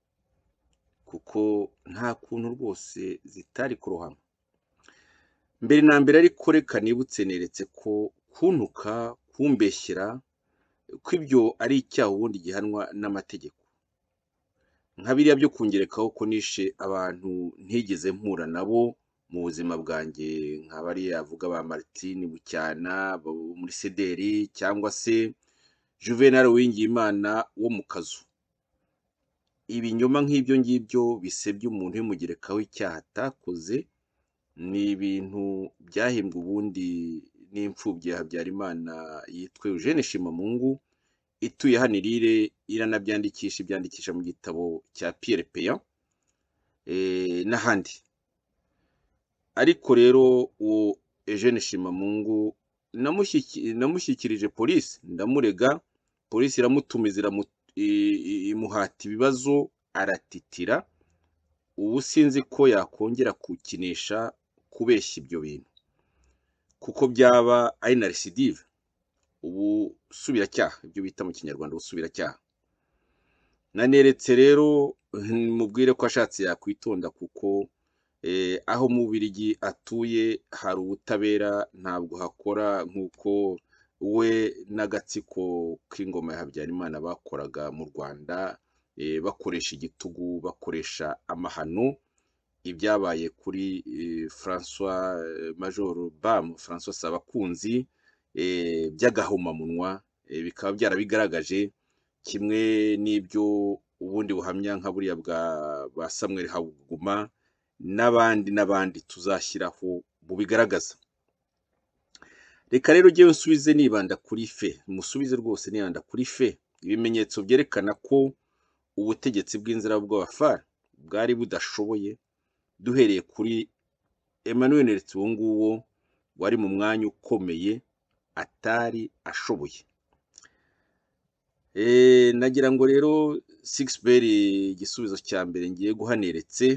kuko nta kuntu rwose zitari kurohama. Mbere na mbere ariko reka nibutse Neretse ko kuntuka, kumbeshyera, ko ibyo ari icyaha ubundi gihanwa n'amategeko. Nka biriya byo kungerekaho ko nishe abantu ntigeze mpura nabo mu buzima bwanjye, nka bariya yavuga ba Martin Bucyana muri Sederi, cyangwa se Juvenal Uwingiyimana wo mu Kazu. Ibinyoma nk'ibyo ngibyo bisebya umuntu bimugerekaho icyaha atakoze, ni ibintu byahimbwe ubundi n'imfubyi ya Habyarimana yitwa Eugene Shimamungu, ituye hano Irire, ibyandikisha mu gitabo cya Pierre Peyan n'ahandi. Ariko rero uwo Eugene Shimamungu namushyikirije polisi, ndamurega, polisi iramutumiza, imuhata ibibazo, aratitira. Ubu sinzi ko yakongera kukinisha kubeshya ibyo bintu, kuko byaba ari na recidive, ubu subiracyaha, ibyo bita mu Kinyarwanda ubusubiracyaha. Naneretse rero mubwire ko ashatse yakwitonda, kuko aho mu Bubiligi atuye hari ubutabera, ntabwo hakora nk'uko we n'agatsiko k'ingoma ya Habyarimana bakoraga mu Rwanda, bakoresha igitugu, bakoresha amahano. Ibyabaye kuri Major Bam François Sabakunzi by'agahomamunwa, bikaba byarabigaragaje, kimwe n'ibyo ubundi buhamya nka buriya bwa Samuel Habuguma n'abandi tuzashyiraho bubigaragaza. reka rero ujye nsubize nibanda kuri fe, musubize rwose nibanda kuri fe, ibimenyetso byerekana ko ubutegetsi bw'inzira bw'abafari bwari budashoboye, duhereye kuri Emmanuel Neretse uwo nguwo wari mu mwanya ukomeye atari ashoboye. Nagira ngo rero Sixbert igisubizo cya mbere ngiye guhaneretse,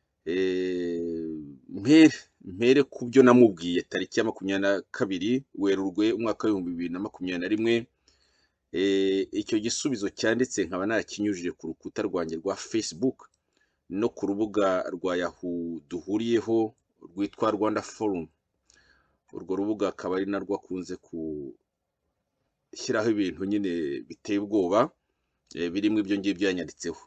mpere ku byo namubwiye tariki ya 22 Werurwe umwaka wa 2021. Icyo gisubizo cyanditse nkaba narakinyujije ku rukuta rwanjye rwa Facebook no ku rubuga rwa Yahoo duhuriyeho rwitwa Rwanda Forum. Urwo rubuga akaba ari narwo akunze gushyiraho ibintu nyine biteye ubwoba, birimo ibyo ngibyo yanyanditseho.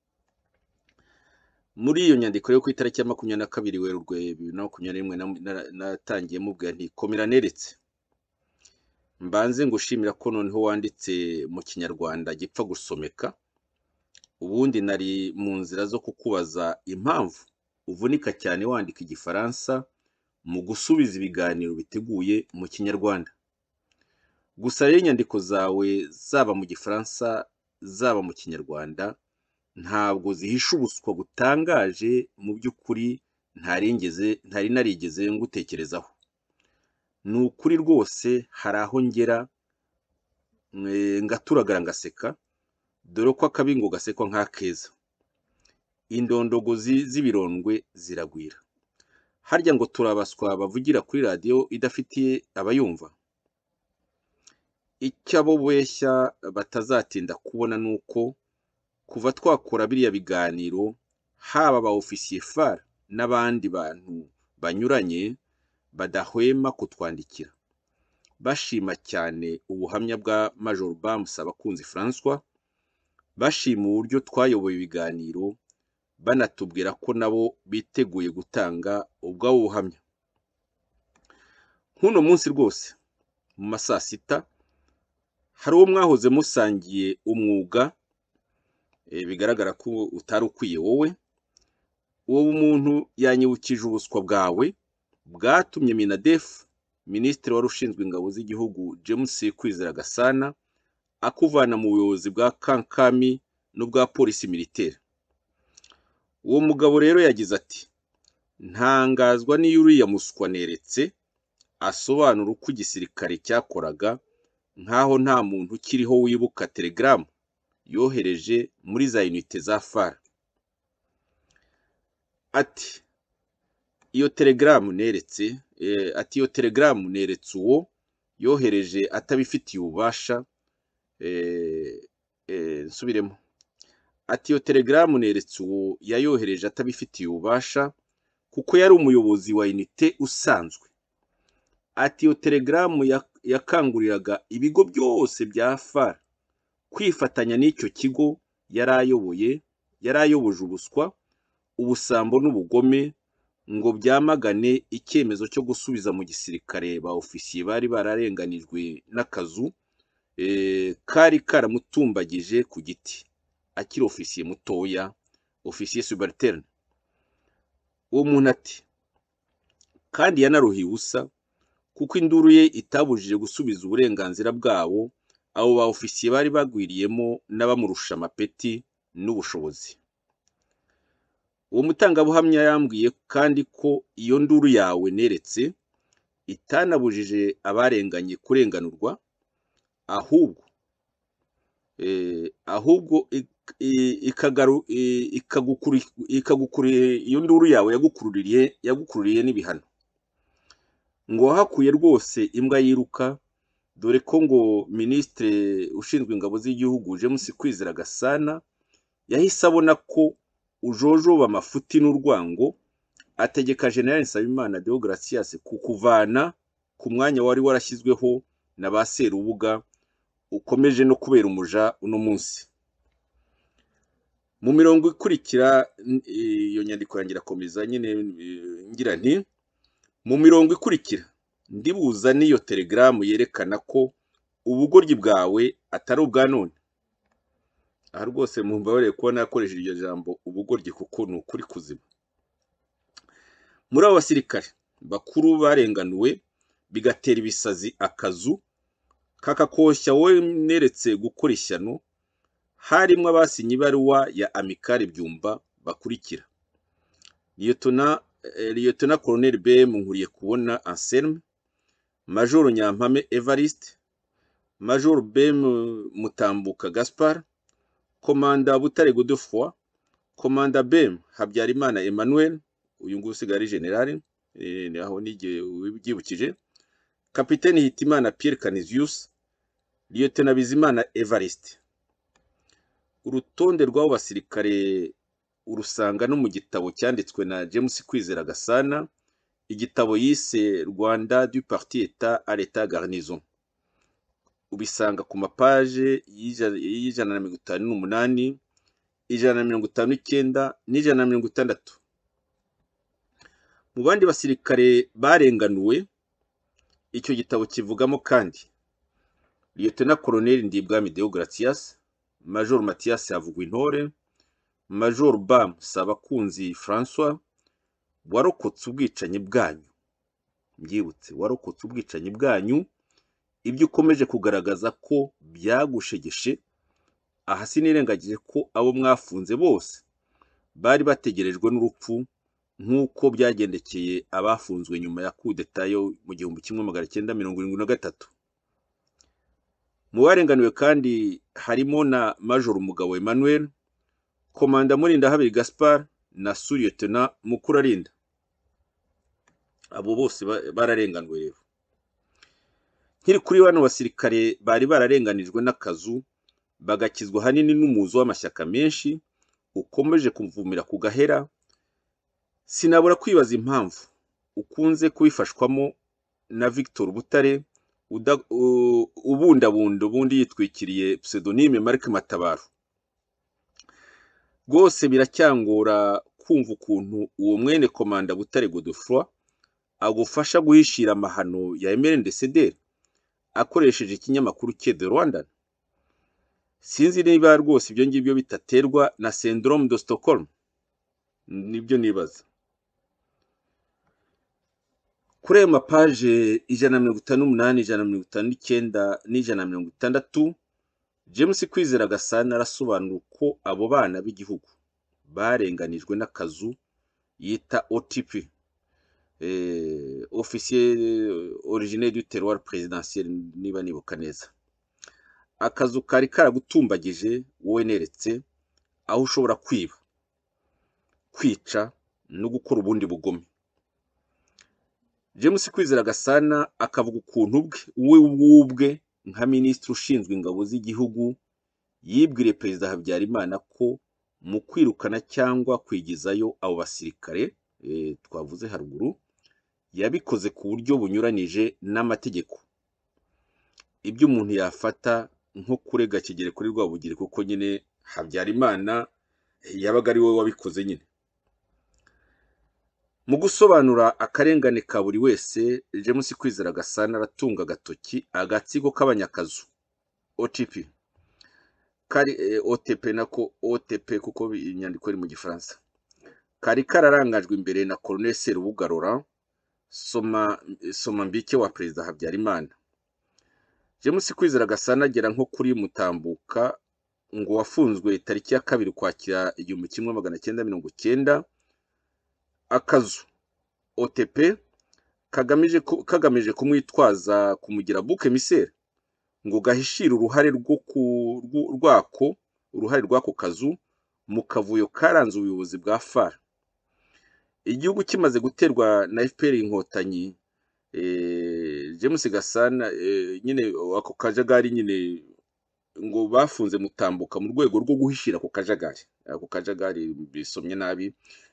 Muri iyo nyandiko yo ku itariki ya 22 Werurwe 2021 natangiye mubwira nti komera Neretse, mbanze ngushimira ko noneho wanditse mu Kinyarwanda gipfa gusomeka, ubundi nari mu nzira zo kukubaza impamvu uvunika cyane wandika Igifaransa mu gusubiza ibiganiro biteguye mu Kinyarwanda. Gusa rero inyandiko zawe zaba mu Gifaransa zaba mu Kinyarwanda ntabwo zihisha ubuswa butangaje, mu by'ukuri ntari narigeze ngutekerezaho. Ni ukuri rwose hari aho ngera ngaturagara ngaseka, dore ko akabingo gasekwa nk'akeza. Indondogozi z'ibirondwe ziragwira. Harya ngo turabaswa bavugira kuri radiyo idafitiye abayumva. Icyo abo beshya batazatinda kubona nuko kuva twakora biriya biganiro, haba ba ofisiye FAR n'abandi bantu banyuranye badahwema kutwandikira bashima cyane ubuhamya bwa Major Bamusabakunzi François, bashima uburyo twayoboye ibiganiro, banatubwira ko nabo biteguye gutanga ubwabo buhamya. Nkuno munsi rwose mu masaa 6 hari uwo mwahoze musangiye umwuga, bigaragara ko utari ukwiye wowe. Uwo muntu yanyibukije ubuswa bwawe bwatumye Minadef, Minisitiri wari ushinzwe ingabo z'igihugu James Kwizera Gasana, akuvana mu buyobozi bwa Kankami n'ubwa polisi militaire. Uwo mugabo rero yagize ati, ntangazwa n'iyo uriya muswa Neretse asobanura uko igisirikare cyakoraga, nkaho nta muntu ukiriho wibuka telegram yohereje muri za unité za FAR. Ati iyo telegram Neretse uwo yohereje atabifitiye ububasha, nsubiremo. Ati iyo telegram Neretse uwo yayohereje atabifitiye ububasha kuko yari umuyobozi wa unité usanzwe. Ati iyo telegram yakanguriraga ibigo byose bya FAR kwifatanya n'icyo kigo yarayoboje ubuswa, ubusambo n'ubugome, ngo byamagane icyemezo cyo gusubiza mu gisirikare ba ofisiye bari bararenganijwe n'akazu kari karamutumbagije ku giti akiri ofisiye mutoya, ofisiye subalterne. Uwo muntu ati kandi yanaruhiye ubusa kuko induru ye itabujije gusubiza uburenganzira bwabo abo ba ofisiye bari bagwiriyemo n'abamurusha amapeti n'ubushobozi. Uwo mutangabuhamya yambwiye kandi ko iyo nduru yawe Neretse itanabujije abarenganye kurenganurwa, ahubwo iyo nduru yawe yagukururiye n'ibihano. Ngo wahakuye rwose imbwa yiruka, dore ko ngo Minisitiri ushinzwe ingabo z'igihugu James Kwizera Gasana yahise abona ko ujojoba amafuti n'urwango, ategeka General Nsabimana Deogratias kukuvana ku mwanya wari warashyizweho na ba Serubuga, ukomeje no kubera umuja uno munsi. Mu mirongo ikurikira iyo nyandiko yangira komeza nyine ngira nti, mu mirongo ikurikira ndibuza n'iyo telegram yerekana ko ubugoryi bwawe atari ubwa none. Aha rwose mumbabarire kuba nakoresheje iryo jambo ubugoryi kuko ni ukuri kuzima. Muri abo basirikare bakuru barenganuwe bigatera ibisazi akazu kakakoshya wowe neretse gukora ishyano, harimo abasinye ibaruwa ya Amikare Byumba bakurikira: Liyetona Colonel BM Nkuriye kubona Anselme, Major Nyampame Evariste, Major BM Mutambuka Gaspard, Komanda Butare Godefroid, Komanda BM Habyarimana Emmanuel, uyu nguyu usigaye ari generale, aho nige ubyibukije, Kapiteni Hitimana Pierre Canisius, Liyetona Bizimana Evariste. Urutonde rw'abo basirikare urusanga no mu gitabo cyanditswe na James Kwizera Gasana, igitabo yise Rwanda du Parti Etat à l'Etat Garnison. Ubisanga ku mapaje y'ijana na 58, ijana na 59 n'ijana na 60. Mu bandi basirikare barenganuwe icyo gitabo kivugamo kandi Lieutenant Colonel Ndibwami Deogratias, Major Mathias Havugwintore, Major Bam Sabakunzi François, warokotse ubwicanyi bwanyu. Mbyibutse, warokotse ubwicanyi bwanyu, ibyo ukomeje kugaragaza ko byagushegeshe. Aha sinirengagije ko abo mwafunze bose bari bategerejwe n'urupfu, nk'uko byagendekeye abafunzwe nyuma ya coup d'etat yo mu 1973. Mu barenganiwe kandi harimo na Major Mugabo Emmanuel, Komanda Murindahabiri Gaspard na Lieutenant Mukurarinda. Abo bose bararenganwe rero. Nkiri kuri bano basirikare bari bararenganijwe n'akazu, bagakizwa hanini n'umuzo w'amashyaka menshi ukomeje kumvumira ku gahera, sinabura kwibaza impamvu ukunze kubifashwamo na Victor Butare ubundabunda ubundi yitwikiriye pseudonyme Marc Matabaro. Rwose biracyangora kumva ukuntu uwo mwene Komanda Butare Godefroid agufasha guhishira amahano ya MRND-CDR akoresheje ikinyamakuru cye The Rwandan. Sinzi niba rwose ibyo ngibyo bitaterwa na syndrome de Stockholm. Nibyo nibaza. Kuri ayo mapaje 158, 159 n'160, James Kwizera Gasana arasobanura uko abo bana b'igihugu barenganijwe n'akazu yita OTP, officier originaire du terroir présidentiel, niba nibuka neza. Akazu kari karagutumbagije wowe neretse, aho ushobora kwiba, kwica no gukora ubundi bugome. James Kwizera Gasana akavuga ukuntu ubwe nka minisitiri ushinzwe ingabo z'igihugu yibwire Perezida Habyarimana ko mu kwirukana cyangwa kwigizayo abo basirikare twavuze haruguru yabikoze ku buryo bunyuranije n'amategeko. Ibyo umuntu yafata nko kurega Kigeli kuri Rwabugiri, kuko nyine Habyarimana yabaga ari wowe wabikoze nyine. Mu gusobanura akarengane ka buri wese, James Kwizera Gasana aratunga agatoki agatsiko k'abanyakazu OTP, kari OTP nako OTP kuko inyandiko iri mu Gifaransa, kari kararangajwe imbere na Colonel Serubuga Laurent Somambike wa Perezida Habyarimana. James Kwizera Gasana agera nko kuri Mutambuka ngo wafunzwe tariki ya 2 Ukwakira 1990. Akazu OTP kagamije kumwitwaza kumugira bouc émissaire ngo gahishira uruhare rw'ako kazu mu kavuyo karanze ubuyobozi bwa FAR. Igihugu kimaze guterwa na FPR inkotanyi, James Gasana nyine ako kajagari nyine ngo bafunze Mutambuka mu rwego rwo guhishira ako kajagari bisomye nabi.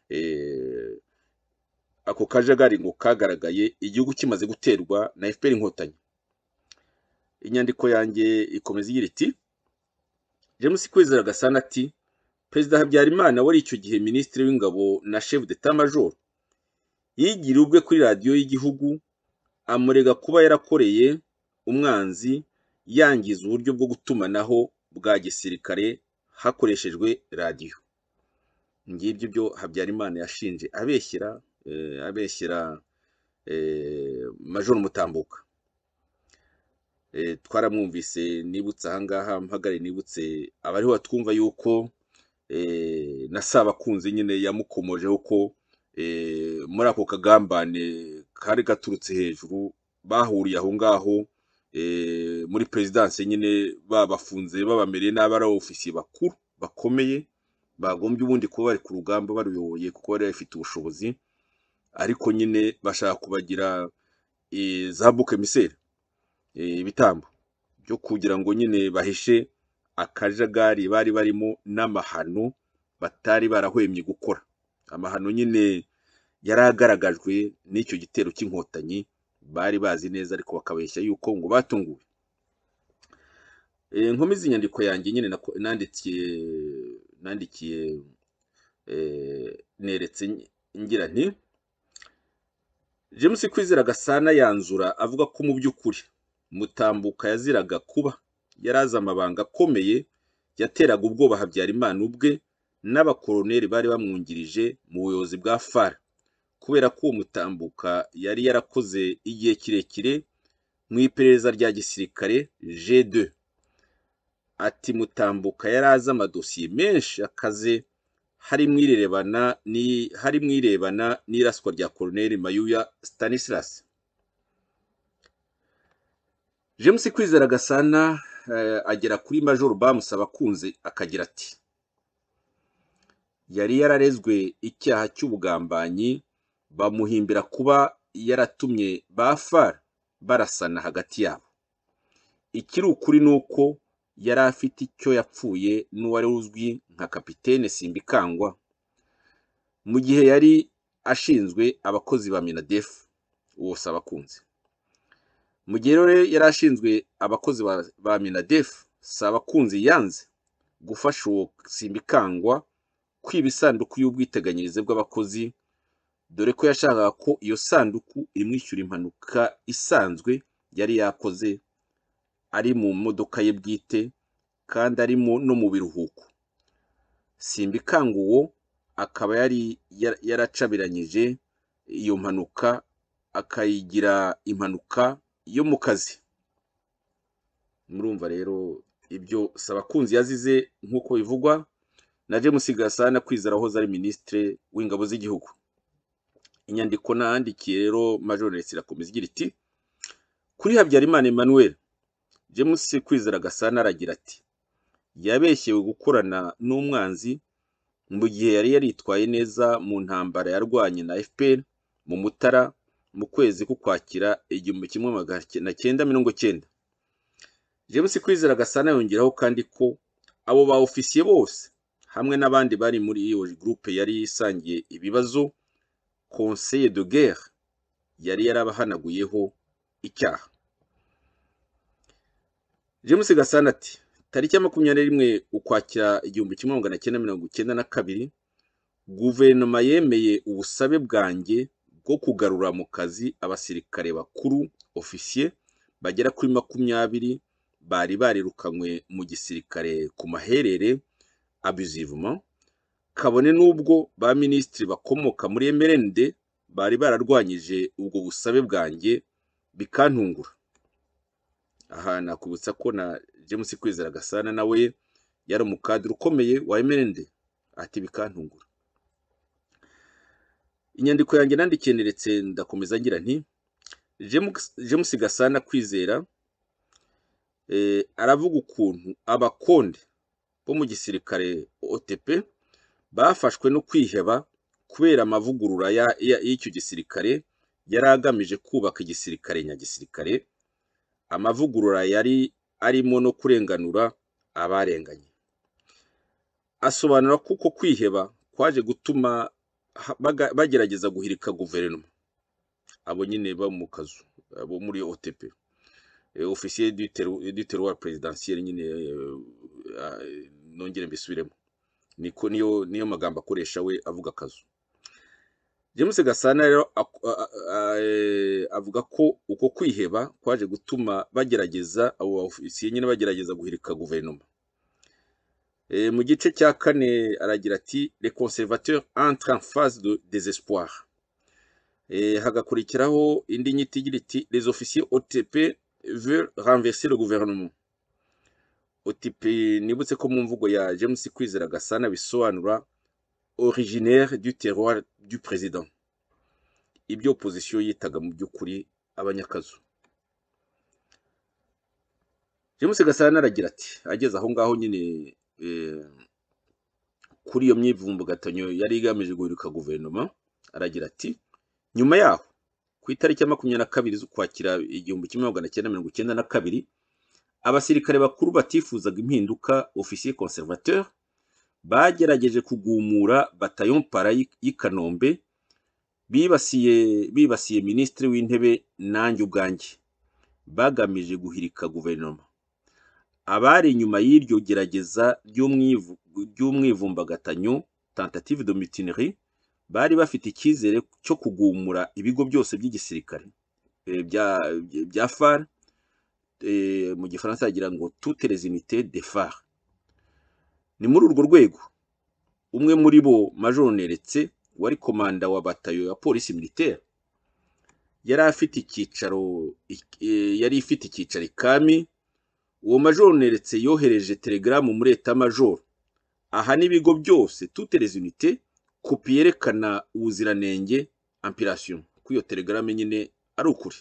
Ako kajagari ngo kagaragaye igihugu kimaze guterwa na FPR inkotanyi. Inyandiko yanjye ikomeza igira iti: James Kwizera Gasana ati Perezida Habyarimana wari icyo gihe Minisitiri w'Ingabo na Chef d'Etat Major yigira ubwe kuri radiyo y'igihugu amurega kuba yarakoreye umwanzi yangiza uburyo bwo gutumanaho bwa gisirikare hakoreshejwe radiyo. Ngibyo byo Habyarimana yashinje abeshyira Major Mutambuka. Twaramwumvise nibutse ahangaha mpagare nibutse abariho batwumva yuko na Sabakunze nyine yamukomojeho ko muri ako kagambane kari gaturutse hejuru bahuriye aho ngaho muri perezidanse nyine babafunze babamereye nabi ari ofisiye bakuru bakomeye bagombye ubundi kuba bari ku rugamba baruyoboye kuko bari bafite ubushobozi ariko nyine bashaka kubagira za buke misere ibitambo byo kugira ngo nyine bahishe akajagari bari barimo n'amahano batari barahwemye gukora. Amahano nyine yaragaragajwe n'icyo gitero cy'inkotanyi bari bazi neza ariko bakabeshya yuko ngo batunguwe. Nkomeza inyandiko yanjye nyine nandikiye neretse ngira nti James Kwizera Gasana yanzura avuga ko mu by'ukuri Mutambuka yaziraga kuba yaraza amabanga akomeye yateraga ubwoba Habyarimana ubwe n'abakoloneli bari bamwungirije mu buyobozi bwa FAR kubera ko Mutambuka yari yarakoze igihe kirekire mu iperereza rya gisirikare G2. Ati Mutambuka yaraza amadosiye menshi akaze hari mwirebana n'iraswa rya Colonel Mayuya Stanislas. James Kwizera Gasana agera kuri Major Bamusabakunze akagira ati yari yararezwe icyaha cy'ubugambanyi bamuhimbira kuba yaratumye ba FAR barasana hagati yabo. Ikiri ukuri nuko yari afite icyo yapfuye n'uwari uzwi nka Kapitene Simbikangwa mu gihe yari ashinzwe abakozi ba Minadef uwo Sabakunze. Mu gihe rero yari ashinzwe abakozi ba Minadef, Sabakunze yanze gufasha uwo Simbikangwa kwiba isanduku y'ubwiteganyirize bw'abakozi dore ko yashakaga ko iyo sanduku imwishyura impanuka isanzwe yari yakoze ari mu modoka ye bwite kandi arimo no mu biruhuko. Simbikangwa uwo akaba yari yaracabiranyije iyo mpanuka akayigira impanuka yo mu kazi. Murumva rero ibyo Sabakunze yazize nk'uko bivugwa na James Gasana Kwizera aho ari ministre w'ingabo z'igihugu. Inyandiko nandikiye rero Major irakomeza igira iti kuri Habyarimana Emmanuel James Kwizera Gasana aragira ati yabeshyewe gukorana n'umwanzi mu gihe yari yaritwaye neza mu ntambara yarwanye na FPR mu Mutara mu kwezi k'Ukwakira 1990. James Kwizera Gasana yongeraho kandi ko abo ba ofisiye bose hamwe n'abandi bari muri iyo groupe yari isangiye ibibazo Conseil de guerre yari yarabahanaguyeho icyaha. James Gasana ati tariki ya 21 Ukwakira 1992 guverinoma yemeye ubusabe bwanjye bwo kugarura mu kazi abasirikare bakuru ofisiye bagera kuri 20 bari barirukanywe mu gisirikare ku maherere abusivement kabone n'ubwo ba ministri bakomoka muri MRND bari bararwanyije ubwo busabe bwanjye bikantungura. Aha nakubutsa ko na James Kwizera Gasana nawe yari umukadiri ukomeye wa MRND ati bikantungura. Inyandiko yanjye nandikenderetse ndakomeza ngira nti James Gasana Kwizera aravuga ukuntu abakonde bo mu gisirikare OTP bafashwe no kwiheba kubera amavugurura y'icyo gisirikare yari agamije kubaka igisirikare nyagisirikare. Amavugurura yari arimo no kurenganura abarenganye. Asobanura kuko kwiheba kwaje gutuma bagerageza guhirika guverinoma abo nyine ba mu kazu abo muri OTP officier du terroir présidentiel nyine nongere mbisubiremo niko niyo magambo akoresha we avuga kazu. James Gasana rero avuga ko uko kwiheba kwaje gutuma bagerageza abo officier nyine bagerageza guhirika guverinoma. Mu gice cya 4 aragira ati les conservateurs entrent en phase de désespoir. hagakurikiraho indi nyito igira iti les officiers OTP veulent renverser le gouvernement. OTP nibutse ko mu mvugo ya James Kwizera Gasana bisobanura originaire du terroir du président. Ibyo opposition yitaga mu by'ukuri abanyakazu. James Gasana aragira ati ageze aho ngaho nyine kuri iyo myivumbugatanyo yari igamije guhirika guverinoma, aragira ati nyuma yaho ku itariki ya 22 z'Ukwakira 1992 abasirikare bakuru batifuzaga impinduka officier conservateur bagerageje kugumura bataillon para y'i Kanombe bibasiye ministre w'intebe nanjye ubwanjye bagamije guhirika guverinoma. Abari inyuma y'iryo gerageza ry'umwivumbagatanyo tentative de mutinerie bari bafite icyizere cyo kugumura ibigo byose by'igisirikare bya FARC, mu gifaransa yagira ngo toutes les unités de FARC. Ni muri urwo rwego umwe muri bo Major Neretse wari komanda wa batayo ya polisi militaire yari ifite icyicaro ikami. Uwo Major Neretse yohereje telegram muri Etat Major aha n'ibigo byose toutes les unités kopi yerekana ubuziranenge ampulation ku iyo telegram nyine ari ukuri.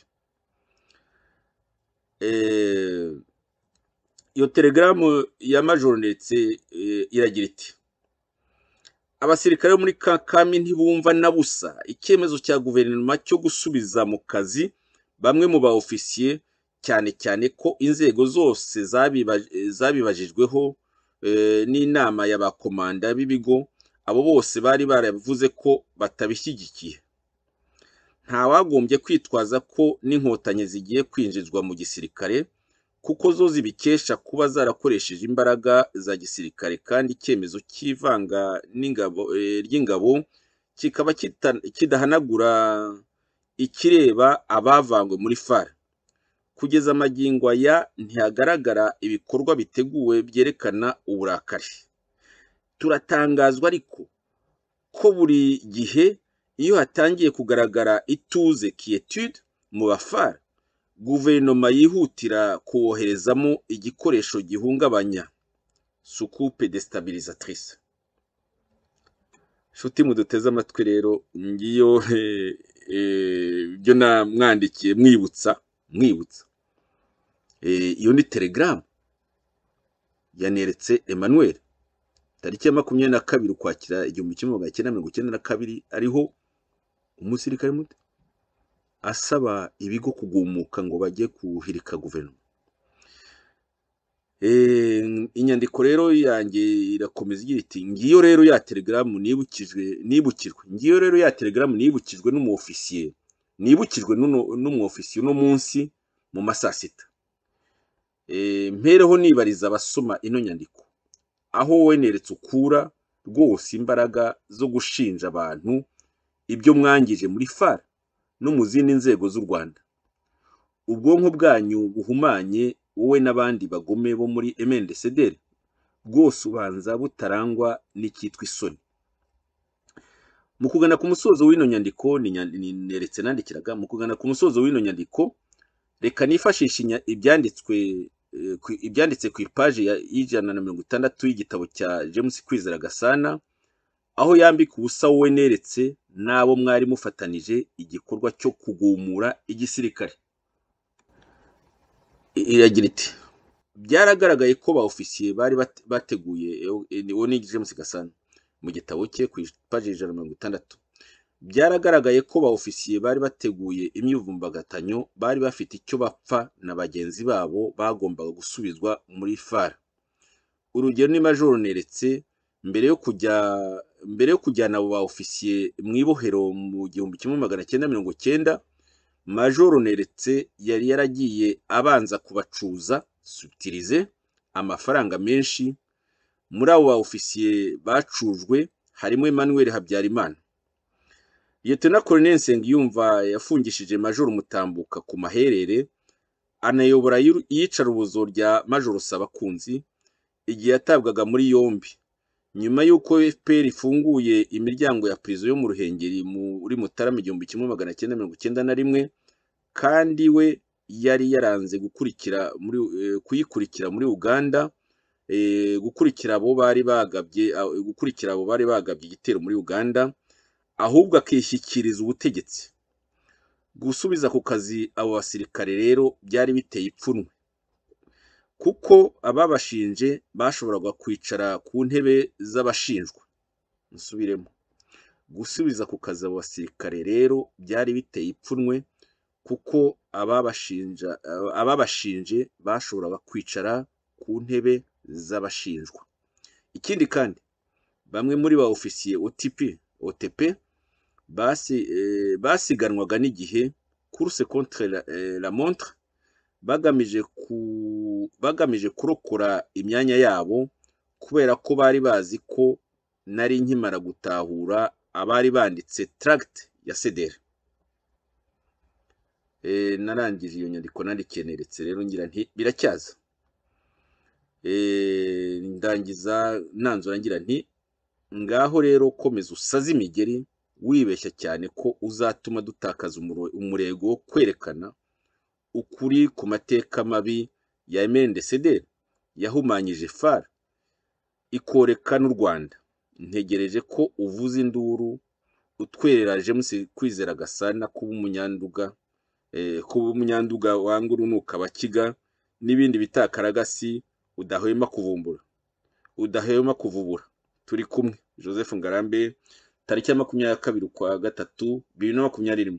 Iyo telegram ya Major Neretse iragira iti abasirikare muri Kami ntibumva na busa icyemezo cya guverinoma cyo gusubiza mu kazi bamwe mu ba officier, cyane cyane ko inzego zose zabibajijweho n'inama y'abakomanda b'ibigo, abo bose bari baravuze ko batabishyigikiye. Nta wagombye kwitwaza ko n'inkotanyi zigiye kwinjizwa mu gisirikare kuko zo zibikesha kuba zarakoresheje imbaraga za gisirikare, kandi icyemezo cy'ivanga ry'ingabo kikaba kidahanagura ikireba abavangwe muri FARC. Kugeza amagingo aya ntihagaragara ibikorwa biteguwe byerekana uburakari. Turatangazwa ariko ko buri gihe iyo hatangiye kugaragara ituze quietude mu bafara, guverinoma yihutira koherezamo igikoresho gihungabanya soucoupe déstabilisatrice. Shuti muduteze amatwi rero ngiyo byo namwandikiye mwibutsa iyo ni telegram yaneretse Emmanuel tariki ya 22 Ukwakira 1992 ariho umusirikare muto asaba ibigo kugumuka ngo bajye kuhirika guverinoma. Inyandiko rero yanjye irakomeza igira iti ngiyo rero ya telegram nibukijwe n'umuofisier no munsi mu masasita. Mpereho nibariza abasoma ino nyandiko aho weneretse ukura rwose imbaraga zo gushinja abantu ibyo mwangije muri FARC no mu zindi nzego z'u Rwanda. Ubwonko bwanyu buhumanye wowe n'abandi bagome bo muri MNDCDR rwose ubanza butarangwa n'icyitwa isoni. Mu kugana ku musozo w'ino nyandiko neretse nandikiraga mu kugana ku musozo w'ino nyandiko reka nifashisha ibyanditse ku ipaji ya 160 y'igitabo cya James Kwizera Gasana aho yambika ubusa wowe neretse nabo mwari mufatanije igikorwa cyo kugumura igisirikare. Iragira iti byaragaragaye ko ba officier bari bateguye uwo ni James Gasana mu gitabo cye ku ipaji 160. Byaragaragaye ko ba officier bari bateguye imyivumbagatanyo bari bafite icyo bapfa na bagenzi babo bagombaga gusubizwa muri FARC. Urugero ni Major Neretse mbere yo kujyana abo ba officier mu ibohero mu 1990, Major Neretse yari yaragiye abanza kubacuza subtilize amafaranga menshi. Muri abo ba officier bacujwe harimo Emmanuel Habyarimana. Lieutenant Colonel Nsengiyumva yafungishije Major Mutambuka ku maherere anayobora iyicarubozo rya Major Sabakunzi igihe yatabwaga muri yombi. nyuma y'uko FPR ifunguye imiryango ya prison yo mu Ruhengeri muri Mutarama 1991 kandi we yari yaranze kuyikurikira muri Uganda, gukurikira abo bari bagabye igitero muri Uganda, ahubwo akishyikiriza ubutegetsi. Gusubiza ku kazi abo basirikare rero byari biteye ipfunwe, kuko ababashinje bashoboraga kwicara ku ntebe z'abashinjwa. Nsubiremo, gusubiza ku kazi abo basirikare rero byari biteye ipfunwe, kuko ababashinje bashoboraga kwicara ku ntebe z'abashinjwa. Ikindi kandi bamwe muri ba ofisiye OTP basiganwaga n'igihe course contre la montre, bagamije kurokora imyanya yabo, kubera ko bari bazi ko nari nkimara gutahura abari banditse tract ya CDR. Narangije iyo nyandiko nandikeneretse rero ngira nti biracyaza. Nanzura ngira nti ngaho rero komeza usaze imigeri, wibeshya cyane ko uzatuma dutakaza umurego wo kwerekana ukuri ku mateka mabi ya MNDCD yahumanyije FAR ikoreka n'u Rwanda. Ntegereje ko uvuza induru utwerera James Kwizera Gasana kuba umunyanduga wanga urunuka Abakiga n'ibindi bitakaragasi udahwema kuvubura. Turi kumwe. Joseph Ngarambe, tariki ya 22/3/2021.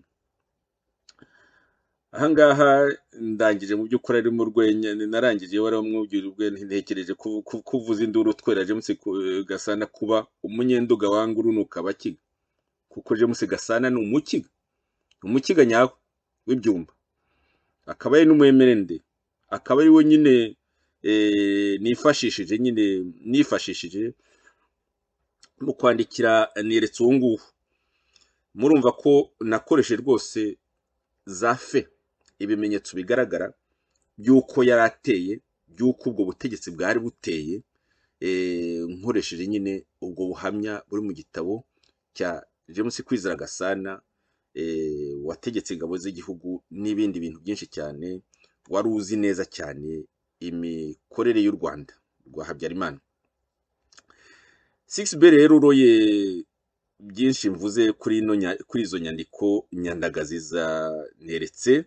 Ahangaha ndangije mu by'ukuri ari mu rwenya, narangije wari wamwubwira ubwe ntekereje kuvuza induru twera James Gasana kuba umunyenduga wanga urunuka Abakiga, kuko James Gasana ni umukiga nyawe w'ibyumba, akaba ari n'umwemerende, akaba ari we nyine nifashishije mu kwandikira Neretse uwo nguwo. Murumva ko nakoreshe rwose zafe ibimenyetso bigaragara by'uko yari ateye, by'uko ubwo butegetsi bwari buteye, nkoresheje nyine ubwo buhamya buri mu gitabo cya James Kwizera Gasana, wategetse ingabo z'igihugu n'ibindi bintu byinshi cyane, wari uzi neza cyane imikorere y'u Rwanda rwa Habyarimana. 6B rero uroye byinshi mvuze kuri izo nyandiko nyandagazi za Neretse.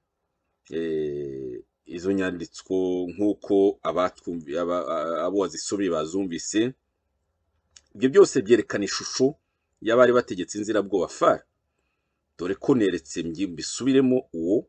Izo nyanditswe nk'uko abo wazisomye bazumvise. Ibyo byose byerekana ishusho y'abari bategetse inzirabwoba FAR. Dore ko Neretse mbisubiremo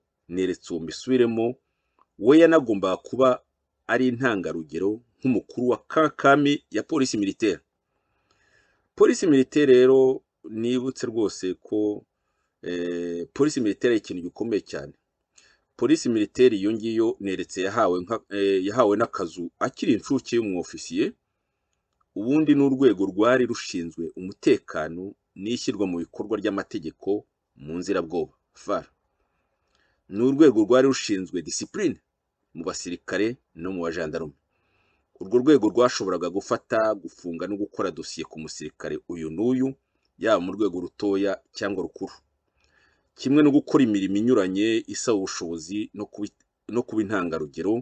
we yanagombaga kuba ari intangarugero nk'umukuru wa kakami ya polisi militaire. Polisi militaire rero nibutse rwose ko polisi militaire ikintu gikomeye cyane. Polisi militaire iyo ngiyo Neretse yahawe n'akazu akiri inshuke y'umwofisiye, ubundi n'urwego rwari rushinzwe umutekano n'ishyirwa mu bikorwa ry'amategeko mu nzirabwoba FAR. N'urwego rwari rushinzwe discipline mu basirikare no mu bajandarume. Urwo rwego rwashoboraga gufata, gufunga no gukora dosiye ku musirikare uyu n'uyu, yaba mu rwego rutoya cyangwa rukuru, kimwe no gukora imirimo inyuranye isaba ubushobozi no kuba intangarugero,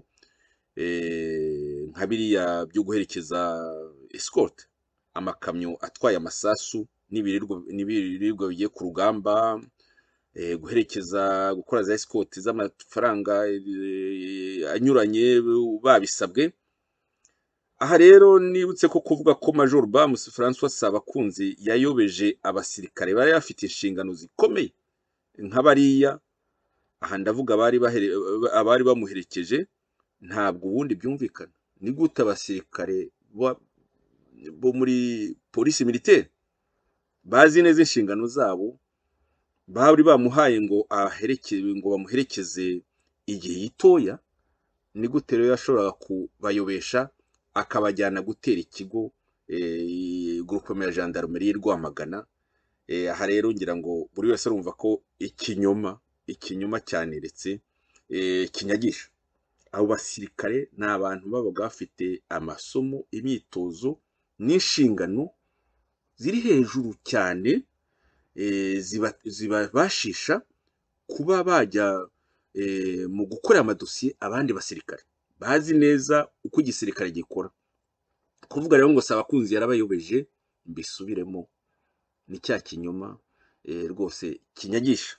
nka biriya byo guherekeza escort, amakamyo atwaye amasasu n'ibiribwa bigiye ku rugamba, guherekeza, gukora za escort z'amafaranga anyuranye babisabwe. Aha rero nibutse ko kuvuga ko Major Bamus François Sabakunzi yayobeje abasirikare bari bafite inshingano zikomeye nk'abariya, aha ndavuga abari bamuherekeje, ntabwo ubundi byumvikana. Ni gute abasirikare bo muri polisi militaire bazi neza inshingano zabo bari bamuhaye ngo bamuherekeze igihe gitoya, ni gute rero yashoboraga kubayobesha akabajyana gutera ikigo groupe ya gendarmerie Rwamagana? Aha rero ngira ngo buri wese arumva ko ikinyoma cyaneretse kinyagisha. Abo basirikare ni abantu babaga bafite amasomo, imyitozo n'inshingano ziri hejuru cyane zibabashisha kuba bajya mu gukora amadosiye abandi basirikare bazi neza uko igisirikare gikora. Kuvuga rero ngo si abakunzi yarabayobeje, mbisubiremo, ni cya kinyoma rwose kinyagisha.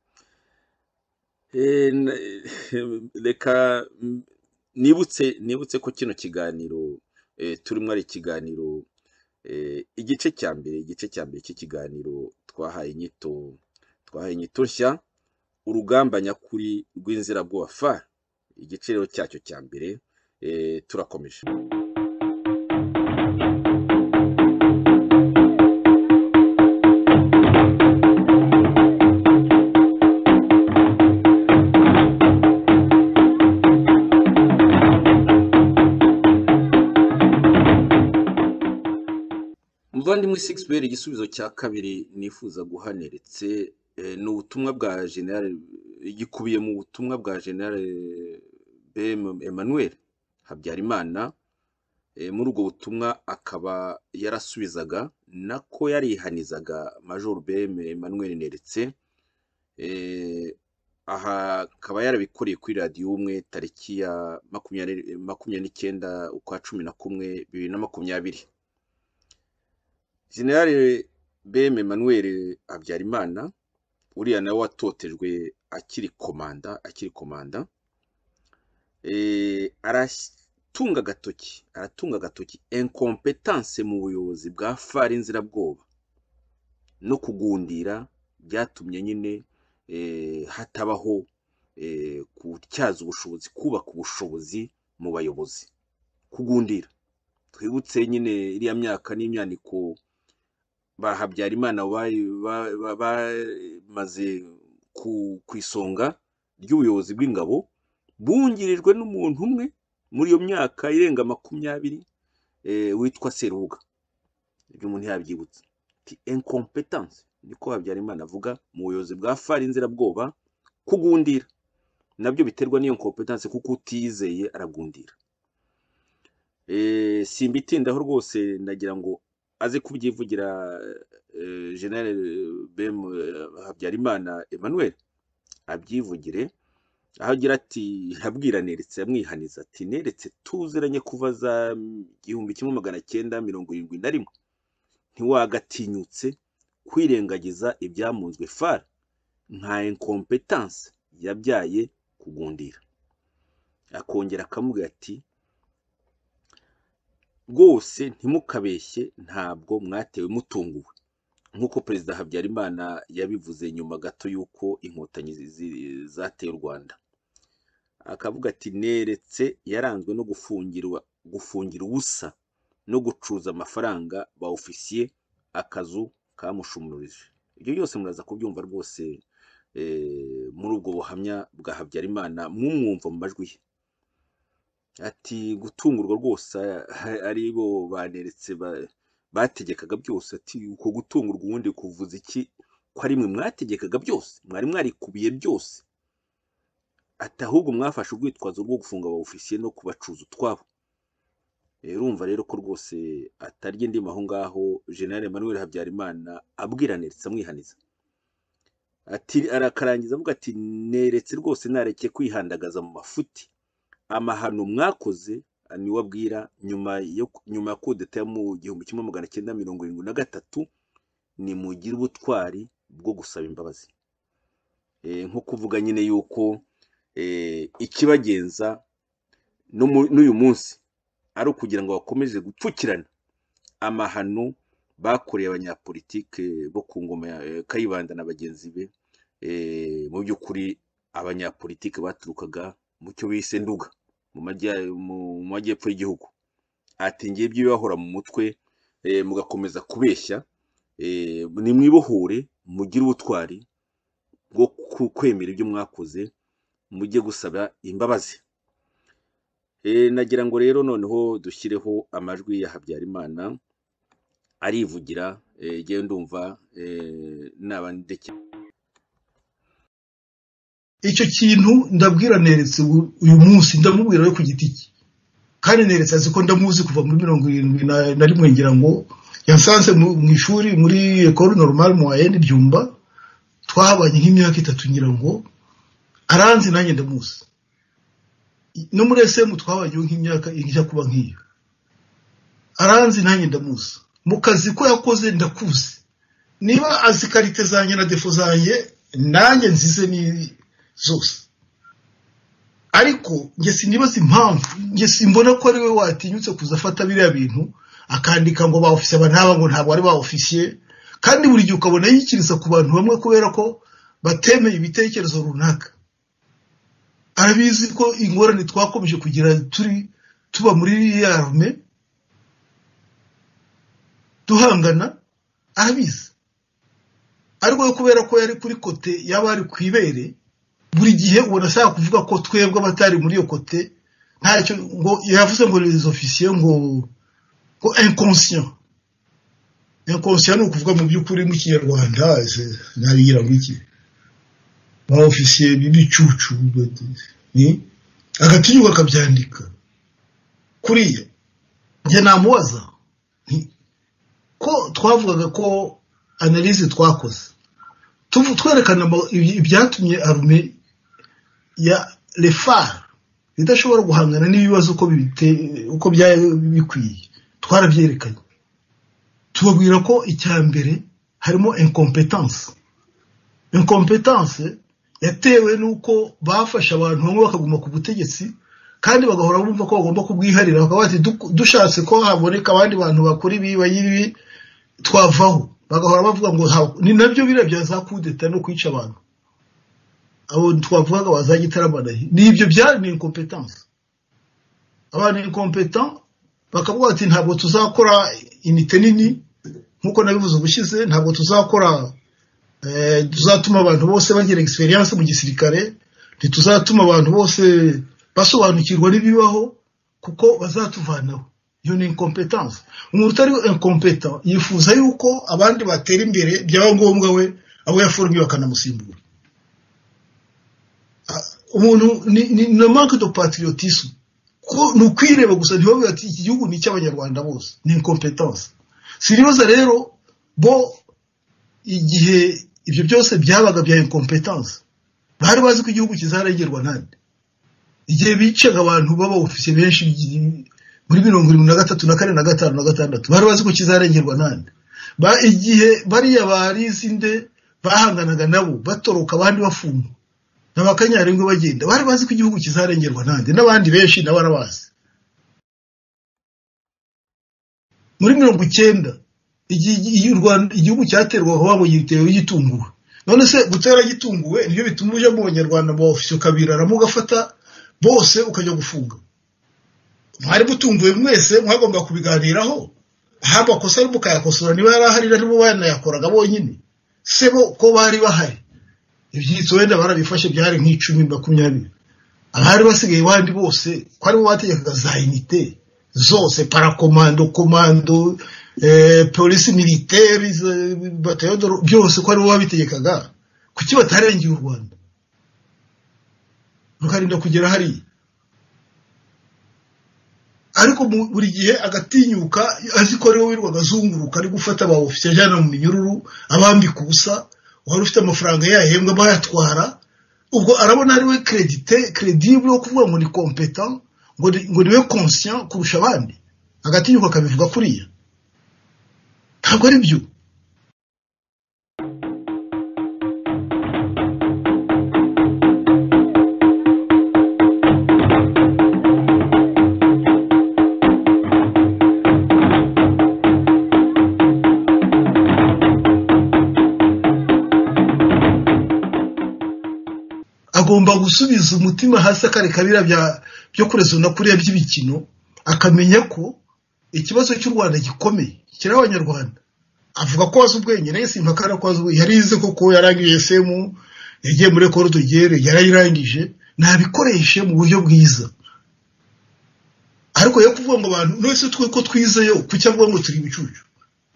Reka nibutse ko kino kiganiro turimo ari ikiganiro igice cya mbere cy'ikiganiro twahaye inyito nshya, urugamba nyakuri rw'inzirabwoba FARC. Igice rero cyacyo cya mbere turakomeje. Muvandimwe Sixbert, igisubizo cya kabiri nifuza guhaneretse ni ubutumwa bwa General, gikubiye mu butumwa bwa General BM Emmanuel Habyarimana. Muri ubwo butumwa akaba yarasubizaga nako yarihanizaga Major BM Emmanuel Neretse. Aha akaba yarabikoreye kuri radiyo umwe tariki ya 29 ukwa 11 2020. General BM Emmanuel Habyarimana uriya nawe watotejwe akiri komanda, aratunga agatoki incompetence mu buyobozi bwa FARC inzirabwoba no kugundira byatumye nyine hatabaho kutyaza ubushobozi, kubaka ubushobozi mu bayobozi, kugundira. Twibutse nyine iriya myaka n'imyaniko ba Habyarimana bamaze ku isonga ry'ubuyobozi bw'ingabo, bungirijwe n'umuntu umwe muri iyo myaka irenga 20 witwa Serubuga. Ibyo umuntu yabyibutse. Incompetence niko Habyarimana avuga mu buyobozi bwa FARC inzirabwoba, kugundira nabyo biterwa n'iyo incompetence kuko utizeye aragundira. Simbitindaho rwose, ndagira ngo aze kubyivugira General BM Habyarimana Emmanuel abyivugire, aho agira ati habwira Neretse, yamwihaniza ati Neretse tuziranye kuva za 1971, ntiwagatinyutse kwirengagiza ibyamunzwe FARC nka incompetence yabyaye kugundira. Akongera akamubwira ati rwose ntimukabeshye, ntabwo mwatewe mutunguwe nk'uko Perezida Habyarimana yabivuze nyuma gato y'uko inkotanyi zateye u Rwanda. Akavuga ati Neretse yaranzwe no gufungira ubusa no gucuza amafaranga ba ofisiye akazu kamushumurije. Ibyo byose muraza kubyumva rwose muri ubwo buhamya bwa Habyarimana mwumva mu majwi ye. Ati gutungurwa rwose ari bo baneretse bategekaga byose. Ati uko gutungurwa ubundi kuvuza iki ko ari mwe mwategekaga byose, mwari mwarikubiye byose. Ati ahubwo mwafashe urwitwazo rwo gufunga aba ofisiye no kubacuza utwabo. Urumva rero ko rwose atarya ndimo aho ngaho General Emmanuel Habyarimana abwira Neretse amwihaniza. Ati arakarangiza avuga ati Neretse rwose nareke kwihandagaza mu mafuti, amahano mwakoze niwe abwira nyuma ya kudeta ya mu 1973 ni mugira ubutwari bwo gusaba imbabazi. Nko kuvuga nyine yuko ikibagenza n'uyu munsi ari ukugira ngo bakomeze gupfukirana amahano bakoreye abanyapolitike bo ku ngoma ya Kayibanda na bagenzi be. Mu by'ukuri abanyapolitike baturukaga mu cyo bise Nduga mu majyepfo y'igihugu. Ati ngiye byibahora mu mutwe, mugakomeza kubeshya, nimwibohure mugire ubutwari bwo kwemera ibyo mwakoze, mujye gusaba imbabazi. Nagira ngo rero noneho dushyireho amajwi ya Habyarimana arivugira. Ngiye ndumva nabandeke. Icyo kintu ndabwira Neretse uyu munsi, ndamubwira yo ku giti cye kandi neretse azi ko ndamuzi kuva muri 71 ngira ngo yansanze mu ishuri muri Ecole Normale Moyenne Byumba twahabanye nk'imyaka 3 ngira ngo aranzi nanjye ndamuzi no muri SM twahabanye nk'imyaka ijya kuba nk'iyo aranzi nanjye ndamuzi mu kazi ko yakoze ndakuzi niba azi karite zanjye na defo zanjye nanjye nzize ni zose ariko nge sinibaza impamvu nge simbona ko ari we watinyutse kuzafata biriya bintu akandika ngo ba officier banaba ngo ntabwo ari ba officier kandi buri gihe ukabona yikiriza ku bantu bamwe kubera ko batemeye ibitekerezo runaka arabizi ko ingorane twakomeje kugira tuba muri yarme duhangana arabizi ariko kubera ko yari kuri kote yabari kwibere buri gihe ubona ashaka kuvuga ko twebwe abatari muri iyo kote ntacyo ngo yavuze ngo les officiers ngo inconscient ni ukuvuga mu by'ukuri mu Kinyarwanda narigira ngo iki ba officier bibicucu ni agatinyuka akabyandika kuriya nge namubaza ko twavugaga ko analyse twakoze twerekana ibyatumye arme ya lefar idashobora guhangana n'ibibazo uko bikwiye twarabyerekanye tubabwira ko icyambere harimo incompetence yatewe nuko bafasha abantu bamwe bakaguma ku butegetsi kandi bagahora bumva ko bagomba kubwiharira bakaba bati dushatse ko haboneka abandi bantu bakora ibi twavaho bagahora bavuga ngo ni nabyo bira bya za kudeta no kwica abantu abo twavugaga bazagitaramanaye nibyo byari ni incompetence abantu incompetent bakavuga ati ntabwo tuzakora inite nini nkuko nabivuze ubushize ntabwo tuzakora tuzatuma abantu bose bagira experience mu gisirikare ntituzatuma abantu bose basobanukirwa n'ibibaho kuko bazatuvanaho iyo ni incompetence umuntu utari incompetent yifuza yuko abandi batera imbere byaba ngombwa we abo yaformye bakanamusimbura umuntu ni manque de patriotisme ko nukwireba gusa ntibavuga ati iki gihugu ni cy'abanyarwanda bose ni incompetence siribaza rero bo igihe ibyo byose byabaga bya incompetence bari bazi ko igihugu kizarengerwa nande igihe bicaga abantu baba officier benshi muri 73 na 4 na 5 na 6 bari bazi ko kizarengerwa nande igihe bariya barizinde bahanganaga nabo batoroka abandi bafunga n'abakanyarengwe bagenda bari bazi ko igihugu kizarengerwa nande n'abandi benshi nabarabazi muri 90 igihugu cyaterwaho wabo yitewe yitungura none se gutera gitunguwe niyo bitumuje mu Banyarwanda mu officier kabirara mu gafata bose ukajya gufunga mwari butunguwe mwese mwagomba kubiganiraho haba kosa ari mukayakosora niba yarahari nabo bana yakoraga bonyine sebo ko bari bahari ibyitso wenda barabifashe byari nk'icumi 20 abari basigaye bandi bose ko ari bo bategekaga za unité zose parakomando komando police militaire batayo byose ko ari bo babitegekaga kuki batarengeye u Rwanda rukarinda kugera hari ariko buri gihe agatinyuka azi ko rero wirwaga zunguruka ari gufata aba officier jana mu minyururu abambika ubusa wari ufite amafaranga yahembwa bayatwara ubwo arabona ari we credible yo kuvuga ngo ni competent ngo niwe conscient kurusha abandi agatinyuka akabivuga kuriya ntabwo ari byo agomba gusubiza umutima hasi akarekabira byo kurezona kuriya by'ibikino akamenya ko ikibazo cy'u Rwanda gikomeye kiri abanyarwanda avuga ko wazi ubwenge naye simpakara ko wazi ubwenge yarize koko yarangije SM yagiye muri Ecole de Guerre yarayirangije nabikoreshe mu buryo bwiza ariko yo kuvuga ngo abantu nose twe ko twizeyo kuki avuga ngo turi ibicucu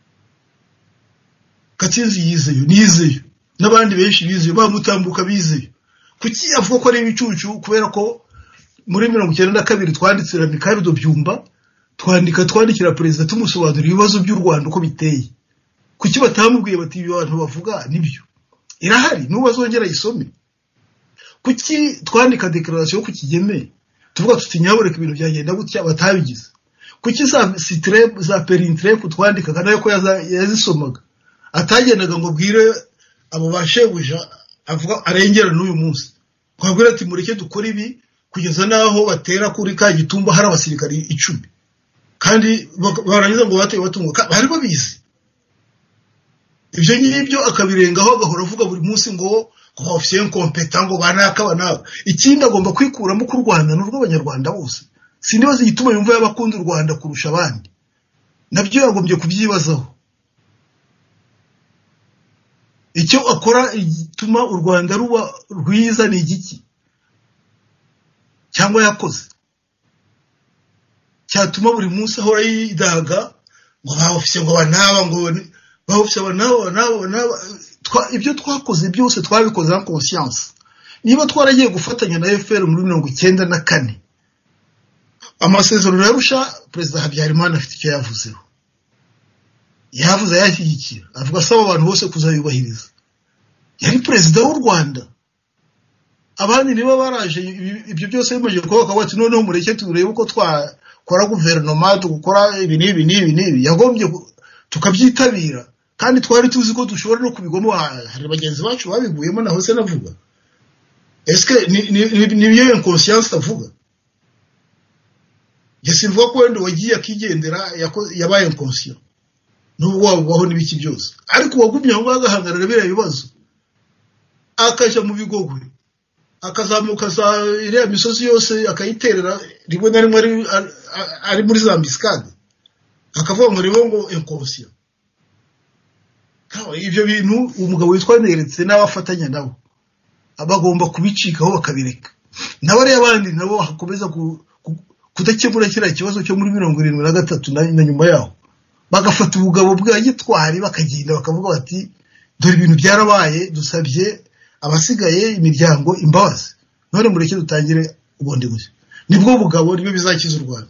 Katsinzi yizeyo nizeyo n'abandi benshi bizeyo bamutambuka bizeyo kuki avuga ko ari ibicucu kubera ko muri 1992 twanditse Mikhail Byumba twandikira perezida tumusobanurira ibibazo by'u Rwanda uko biteye. Kuki batamubwiye bati ibyo abantu bavuga nibyo? Irahari n'ubazongera isome. Kuki twandika declaration ku Kigeme tuvuga tuti nyabureka ibintu byagenda gutya batabigize? Kuki za perintrep twandika kana yuko yazisomaga atagendaga ngo bwire abo bashebuja avuga arengera n'uyu munsi kwabwira ati mureke dukora ibi kugeza naho batera kuri ka Gitumba hari abasirikari 10 kandi barangiza ngo bateye batunga bari babizi ibyo ngibyo akabirengaho agahora avuga buri munsi ngo officier incompétent ngo banaka ikindi agomba kwikuramo ku Rwanda n'urwo abanyarwanda bose sindibaza igituma yumva y'abakunda u Rwanda kurusha abandi nabyo yagombye kubyibazaho. Icyo akora igituma u Rwanda ruba rwiza ni igiki cyangwa yakoze cyatuma buri munsi ahora yidaga ngo baofise ngo banaba ngo baofise banaba ibyo twakoze byose twabikoze en conscience. Niba twaragiye gufatanya na FPR muri 1994 amasezerano yarusha Perezida Habyarimana afite icyo yavuzeho yavuze yashyigikira avuga asaba abantu bose kuzayubahiriza. Yari perezida w'u Rwanda abandi niba baraje ibyo byose bimaje kuba bati noneho mureke turebe uko twakora guverinoma gukora ibi nibi yagombye tukabyitabira kandi twari tuzi ko dushobora no kubigoma. Hari bagenzi bacu babiguyemo naho se navuga eske ni biyo inconscience tavuga yesimvuga ko wenda wagiye akigendera yabaye inconscient n'ubwo wabaho n'ibiki byose ariko wagumye aho agahangarira biriya bibazo akaja mu bigogwe akazamuka za iriya misozi yose akayiterera rimwe na rimwe ari muri za Mbiscade akavuga ngo ribo ngo inconscient. Ibyo bintu umugabo witwa Neretse n'abafatanya nabo abagomba kubicikaho bakabireka n'abari abandi nabo hakomeza kudakemura kiriya kibazo cyo muri 73 na nyuma yaho bagafata ubugabo bwa gitwari bakagenda bakavuga bati dore ibintu byarabaye dusabye abasigaye imiryango imbabazi none mureke dutangire ubundi gusa. Nibwo bugabo nibyo bizakiza u Rwanda.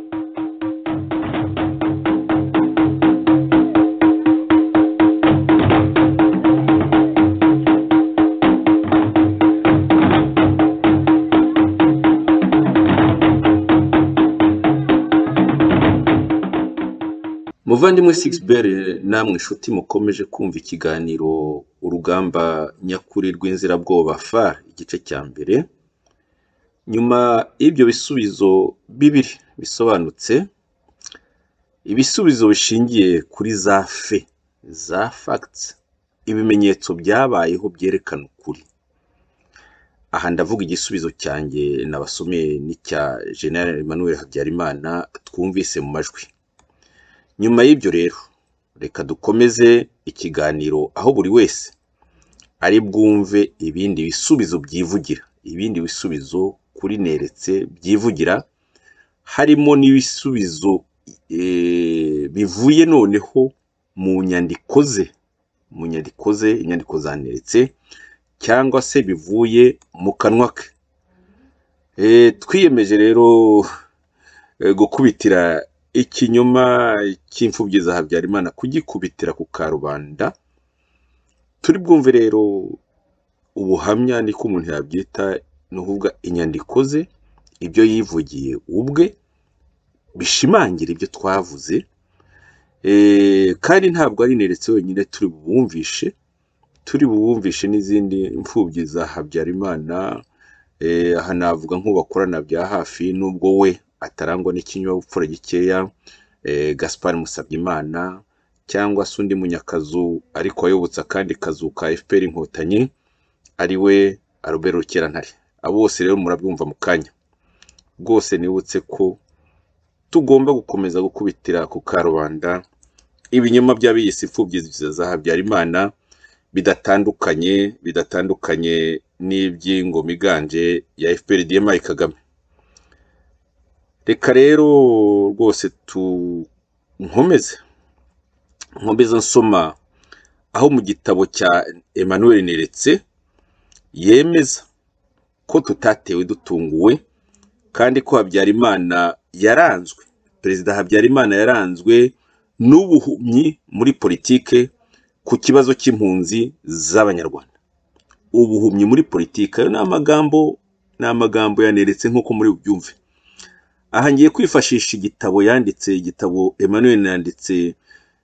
Muvandimwe Sixbert namwe inshuti mukomeje kumva ikiganiro urugamba nyakuri rw'inzirabwoba FAR igice cya mbere. Nyuma y'ibyo bisubizo bibiri bisobanutse, ibisubizo bishingiye kuri za facts, ibimenyetso byabayeho byerekana ukuri. Aha ndavuga igisubizo cyanjye nabasomeye n'icya General Emmanuel Habyarimana twumvise mu majwi. Nyuma y'ibyo rero reka dukomeze ikiganiro aho buri wese ari bwumve ibindi bisubizo byivugira, ibindi bisubizo kuri Neretse byivugira, harimo n'ibisubizo bivuye noneho mu nyandiko ze, inyandiko za Neretse cyangwa se bivuye mu kanwa ke. Twiyemeje rero gukubitira ikinyoma cy'imfubyi za Habyarimana kugikubitira ku karubanda. Turi bwumve rero ubuhamya niko umuntu yabyita, nuvuga inyandiko ze, ibyo yivugiye ubwe bishimangira ibyo twavuze. Kandi ntabwo ari Neretse wenyine turi bubumvishe n'izindi imfubyi za Habyarimana. Aha navuga nk'ubakorana bya hafi nubwo we atarangwa n'ikinyabupfura gikeya, Gaspard Musabyimana cyangwa se undi munyakazu ariko ayobotsa kandi kazu ka FPR Inkotanyi ari we Albert Rukerantare. Abo bose rero murabyumva mu kanya. Rwose nibutse ko tugomba gukomeza gukubitira ku karubanda ibinyoma by'abiyisi imfubyi za Habyarimana bidatandukanye n'iby'ingoma iganje ya FPR DMI Kagame. Reka rero rwose nkomeze nsoma aho mu gitabo cya Emmanuel Neretse yemeza ko tutatewe dutunguwe kandi ko Habyarimana yaranzwe, perezida Habyarimana yaranzwe n'ubuhumyi muri politike ku kibazo cy'impunzi z'abanyarwanda. Ubuhumyi muri politike, ayo ni amagambo yaneretse nk'uko muri byumve. Aha ngiye kwifashisha igitabo Emmanuel yanditse,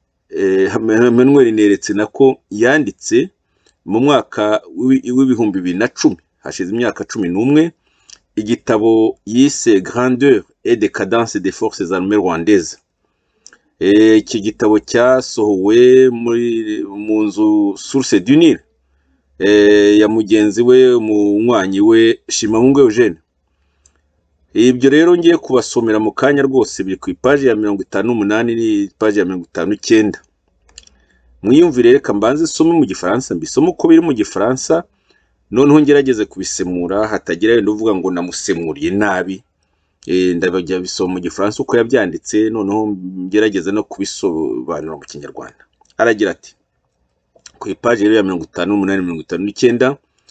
Emmanuel neretse nako yanditse mu mwaka w'ibihumbi 2010, hashize imyaka 11, igitabo yise Grandeur et décadence des forces armées rwandaises. Iki gitabo cyasohowe mu nzu Source du Nil ya mugenzi we, umunywanyi we Shimamungu Eugene. Ibyo rero ngiye kubasomera mu kanya rwose, biri ku ipaji ya 58 n'ipaji ya 59. Mwiyumvire, reka mbanze some mu Gifaransa, mbisome uko biri mu Gifaransa, noneho ngerageze kubisemura, hatagira yenda uvuga ngo namusemuriye nabi. Ndabajya bisoma mu Gifaransa uko yabyanditse, noneho ngerageze no kubisobanura mu Kinyarwanda. Aragira ati ku ipaji ya 58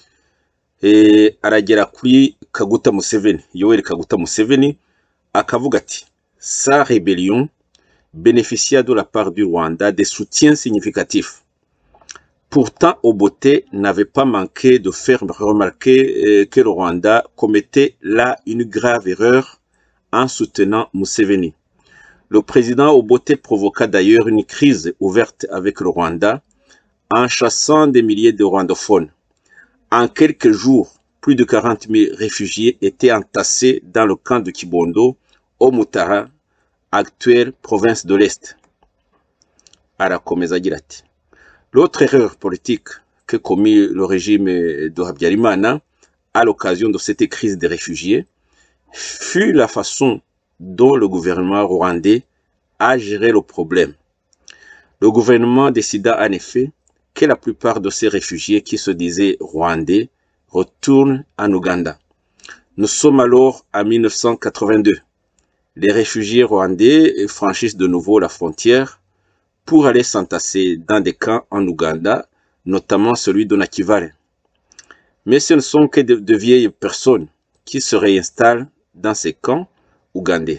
aragera kuri Kaguta Museveni, Yoweri Kaguta Museveni, akavuga ati: sa rébellion bénéficia de la part du Rwanda des soutiens significatifs. Pourtant, Obote n'avait pas manqué de faire remarquer que le Rwanda commettait là une grave erreur en soutenant Museveni. Le président Obote provoqua d'ailleurs une crise ouverte avec le Rwanda en chassant des milliers de rwandophones. En quelques jours, plus de 40 000 réfugiés étaient entassés dans le camp de Kibondo, au Mutara, actuelle province de l'Est. Arakomeza agira ati: l'autre erreur politique que commit le régime de Habyarimana à l'occasion de cette crise des réfugiés fut la façon dont le gouvernement rwandais a géré le problème. Le gouvernement décida en effet que la plupart de ces réfugiés qui se disaient rwandais retournent en Ouganda. Nous sommes alors en 1982. Les réfugiés rwandais franchissent de nouveau la frontière pour aller s'entasser dans des camps en Ouganda, notamment celui de Nakivale. Mais ce ne sont que de vieilles personnes qui se réinstallent dans ces camps ougandais.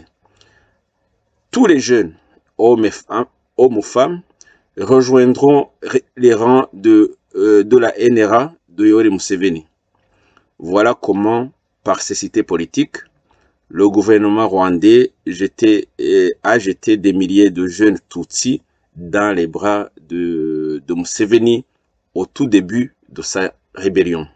Tous les jeunes, hommes ou femmes, rejoindront les rangs de la NRA de Yoweri Museveni. Voilà comment, par cécité politique, le gouvernement rwandais a jeté des milliers de jeunes Tutsis dans les bras de Museveni au tout début de sa rébellion.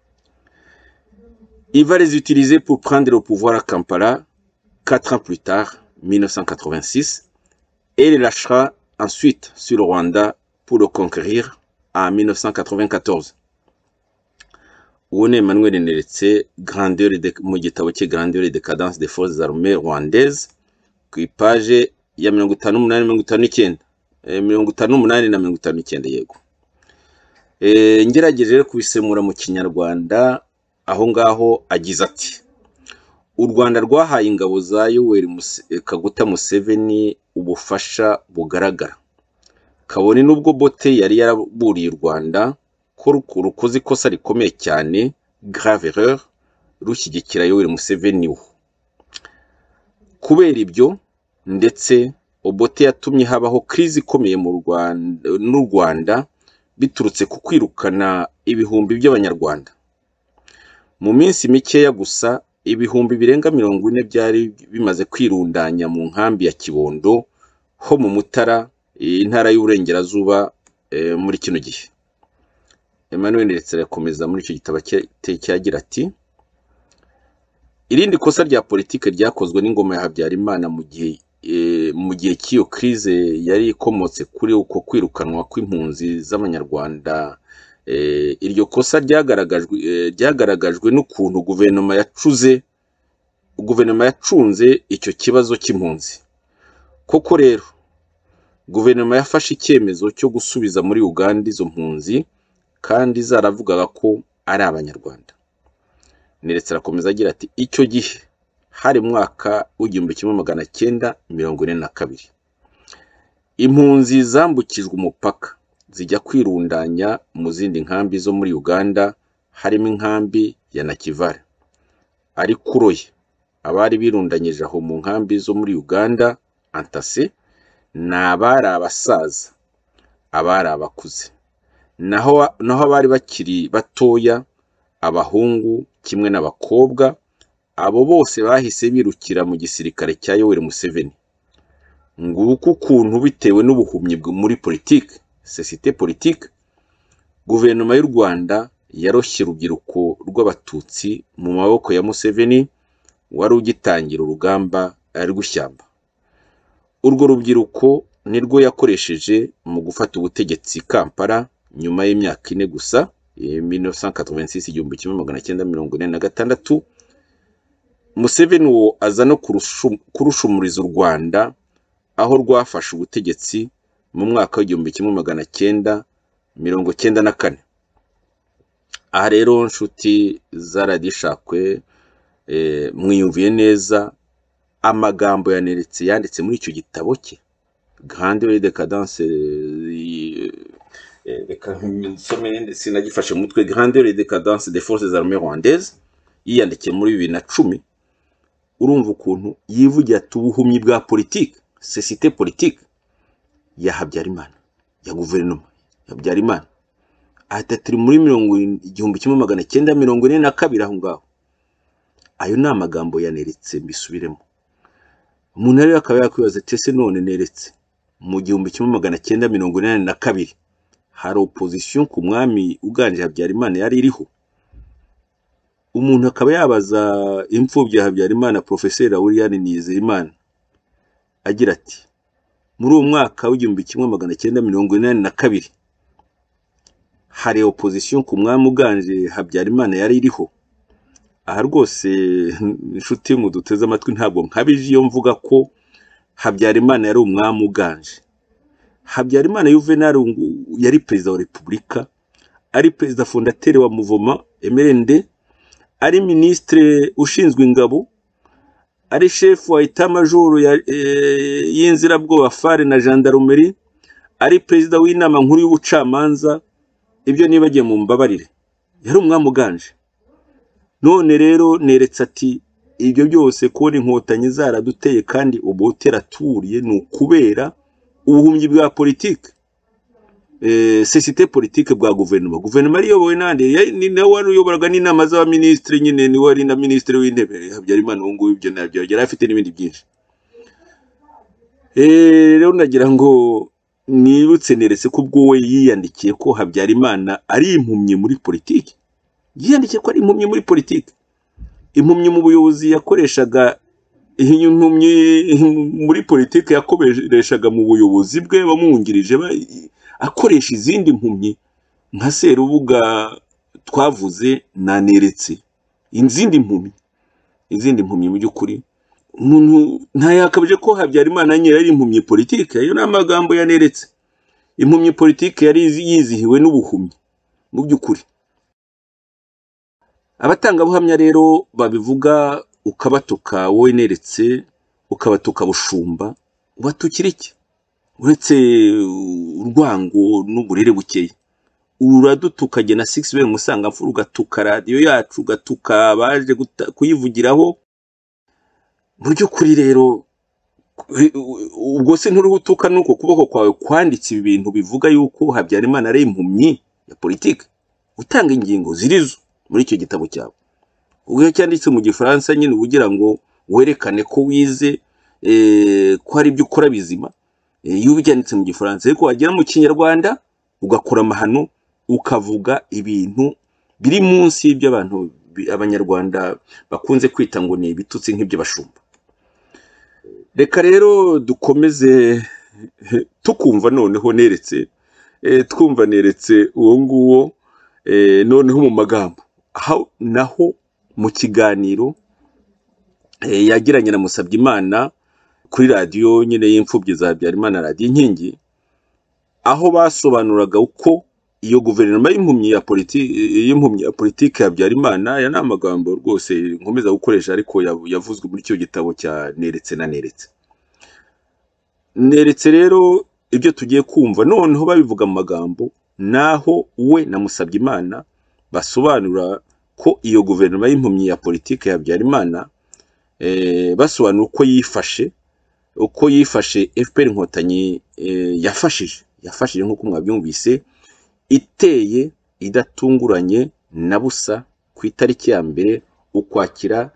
Il va les utiliser pour prendre le pouvoir à Kampala 4 ans plus tard, 1986, et les lâchera ensuite sur le Rwanda pour le conquérir en 1994. Uwo ni Emmanuel neretse mu gitabo cye Grandeur et décadence des forces armées rwandaises ku ipaje ya 58 na 59 yego. Ngerageje rero kubisemura mu Kinyarwanda, aho ngaho agize ati: u Rwanda rwahaye ingabo za Yoweri Kaguta Museveni ubufasha bugaragara, kabone n'ubwo Bote yari yaraburiye u Rwanda ko rukoze ikosa rikomeye cyane, grave erreur, rushyigikira Yoweri Museveni. Kubera ibyo ndetse Obote yatumye habaho crise ikomeye n'u Rwanda biturutse ku kwirukana ibihumbi by'abanyarwanda. Mu minsi mikeya gusa ibihumbi birenga 40 byari bimaze kwirundanya mu nkambi ya Kibondo ho mu Mutara, intara y'Uburengerazuba muri kino gihe. Emmanuel ndetse arakomeza muri icyo gitabo cyagira ati: irindi kosa rya politike ryakozwe n'ingoma ya Habyarimana mu gihe cy'iyo crise yari ikomotse kuri uko kwirukanwa kw'impunzi z'abanyarwanda. Iryo kosa ryagaragajwe n'ukuntu guverinoma yacunze icyo kibazo cy'impunzi. Koko rero guverinoma yafashe icyemezo cyo gusubiza muri Uganda izo mpunzi kandi zaravugaga ko ari abanyarwanda. Neretse arakomeza agira ati: icyo gihe hari mwaka w'1942 impunzi zambukijwe umupaka zijya kwirundanya mu zindi nkambi zo muri Uganda, harimo inkambi ya Nakivale. Ariko uroye abari birundanyije aho mu nkambi zo muri Uganda Antase ni abari abasaza, abari abakuze, naho abari bakiri batoya, abahungu kimwe n'abakobwa, abo bose bahise birukira mu gisirikare cya Yoweri Museveni. Nguko ukuntu bitewe n'ubuhumyi muri politike, cecité politique, guverinoma y'u Rwanda yaroshye urubyiruko rw'abatutsi mu maboko ya Museveni wari ugitangira urugamba rw'ishyamba. Urwo rubyiruko nirwo yakoresheje mu gufata ubutegetsi Kampala nyuma y'imyaka 4 gusa, 1946 Museveni wo aza no kurushumuriza u Rwanda aho rwafashe ubutegetsi mu mwaka w'1994. Aha rero nshuti zaradishakwe, mwiyumviye neza amagambo yaneretse yanditse muri icyo gitabo cye Grandeur de Cadence, reka nsome sinagifashe mu mutwe, Grandeur de Cadence des forces armées rwandaises, yiyandikiye muri 2010. Urumva ukuntu yivugira ati ubuhumyi bwa politike, cecité politique ya Habyarimana, ya guverinoma ya Habyarimana, ati turi muri 1942 aho ngaho. Ayo ni amagambo yaneretse mbisubiremo. Umuntu rero akaba yakwibaza ati ese none neretse mu 1942 hari opposition ku mwami uganje Habyarimana yari iriho? Umuntu akaba yabaza imfubyi ya Habyarimana Professeur William Nizeyimana agira ati muri uwo mwaka w'1942 hari opposition ku mwami uganje Habyarimana yari iriho? Aha rwose inshuti mu duteze amatwi ntabwo nkabije iyo mvuga ko Habyarimana yari umwami uganje. Habyarimana Juvenal yari perezida wa Repubulika, ari perezida fondateur wa Mouvement MRND, ari ministre ushinzwe ingabo, ari chef wa etat major y'inzirabwoba FARE na gendarmerie, ari perezida w'inama nkuru y'ubucamanza. Ibyo nibagiye mu mbabarire, yari umwami uganje. None rero neretse ati ibyo byose kubona inkotanyi zaraduteye kandi ubutera turiye ni ukubera ubuhumyi bwa politike, cecité politique bwa guverinoma ari yobowe nande, ni nawe wari uyoboraga n'inama z'abaministri, nyine ni wari na ministre w'intebe Habyarimana. Ngo ibyo nabyo yari afite n'ibindi byinshi. Rero nagira ngo nibutse neretse ko ubwo we yiyandikiye ko Habyarimana ari impumyi muri politike. Yiyandikiye ko ari impumyi muri politike, impumyi mu buyobozi yakoreshaga, impumyi muri politike yakoreshaga mu buyobozi bwe bamwungirije, akoresha izindi mpumyi nka Serubuga twavuze na Neretse. Izindi mpumyi mu by'ukuri umuntu ntayakabije ko Habyarimana nyine yari impumyi politike. Ayo ni amagambo ya Neretse. Impumyi politike yari yizihiwe n'ubuhumyi mu by'ukuri. Abatangabuhamya rero babivuga ukabatuka wowe Neretse, ukabatuka Bushumba, ubatukira iki uretse urwango n'uburere bukeye? Uradutuka na 6 Musangamfura, ugatuka radio yacu, ugatuka baje kuyivugiraho. Mu by'ukuri rero ubwo se nturuhutuka nuko kuboko kwawe kwanditse ibintu bivuga yuko Habyarimana ari impumyi ya politike, utanga ingingo zirizo muri icyo gitabo cyawe. Ubwo cyanditse mu Gifaransa nyine ugira ngo werekane ko wize, ko ari byo ukora bizima. Iyo byanditse mu Gifaransa ariko wagera mu Kinyarwanda ugakora amahano, ukavuga ibintu biri munsi y'ibyo abantu abanyarwanda bakunze kwita ngo ni ibitutsi nk'ibyo Bashumba. Reka rero dukomeze tukumva noneho Neretse, twumva Neretse uwo nguwo, noneho mu magambo naho mu kiganiro yagiranye na Musabyimana kuri radio nyine y'imfubyi za Habyarimana, Radio Inkingi, aho basobanuraga uko iyo guverinoma y'impumyi ya politike ya Habyarimana. Ya n'amagambo rwose nkomeza gukoresha ariko yavuzwe muri cyo gitabo cya Neretse na Neretse rero ibyo tugiye kumva noneho babivuga mu magambo, naho we na Musabyimana basobanura ko iyo guverinoma y'impumyi ya politike ya Habyarimana basobanura uko yifashe FPR Inkotanyi yafashije nk'uko mwabyumvise, iteye idatunguranye na busa ku itariki ya mbere Ukwakira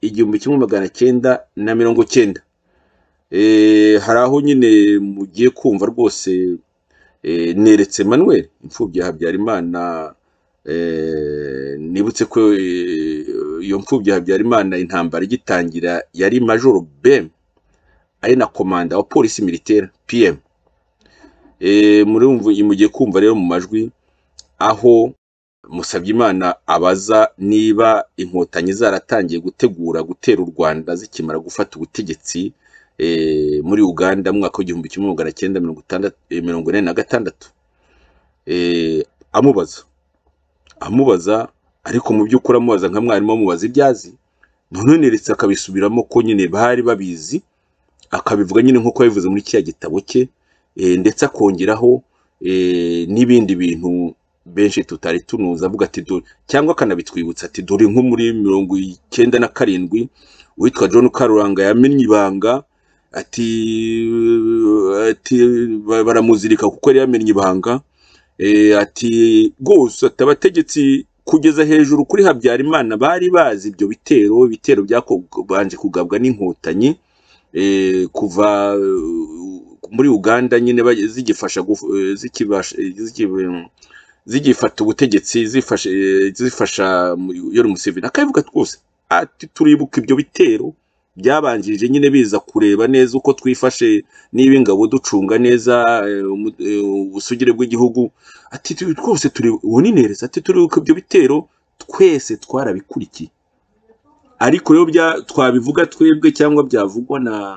1990. Hari aho nyine mugiye kumva rwose Neretse Emmanuel, imfubyi ya Habyarimana, nibutse ko iyo mfubyi ya Habyarimana intambara igitangira yari Major Bem, ari na komanda wa polisi militaire PM. Mugiye kumva rero mu majwi aho Musabyimana abaza niba Inkotanyi zaratangiye gutegura gutera u Rwanda zikimara gufata ubutegetsi muri Uganda mu mwaka wa 1946. Amubaza ariko mu by'ukuri amubaza nka mwarimu amubaza ibyazi, none Neretse akabisubiramo ko nyine bari babizi, akabivuga nyine nkuko yabivuze muri kiya gitabo cye, ndetse akongeraho n'ibindi bintu benshi tutari tunuza, avuga ati cyangwa kanabitwibutsa ati dore nko muri 1997 witwa John Karuranga yamenye ibanga, ati baramuzirika kuko yari yamenye ibanga, ati gose atabategetsi kugeza hejuru kuri Habyarimana bari bazi ibyo bitero byakobanje kugabwa n'Inkotanyi kuva muri Uganda nyine zigifata ubutegetsi zifasha Yoweri Museveni. Akavuga twose ati turibuka ibyo bitero byabanjije nyine biza kureba neza uko twifashe niba ingabo ducunga neza ubusugire bw'igihugu, ati twose turi Neretse ati turibuka ibyo bitero twese twarabikurikiye. Ariko rero twabivuga twebwe cyangwa byavugwa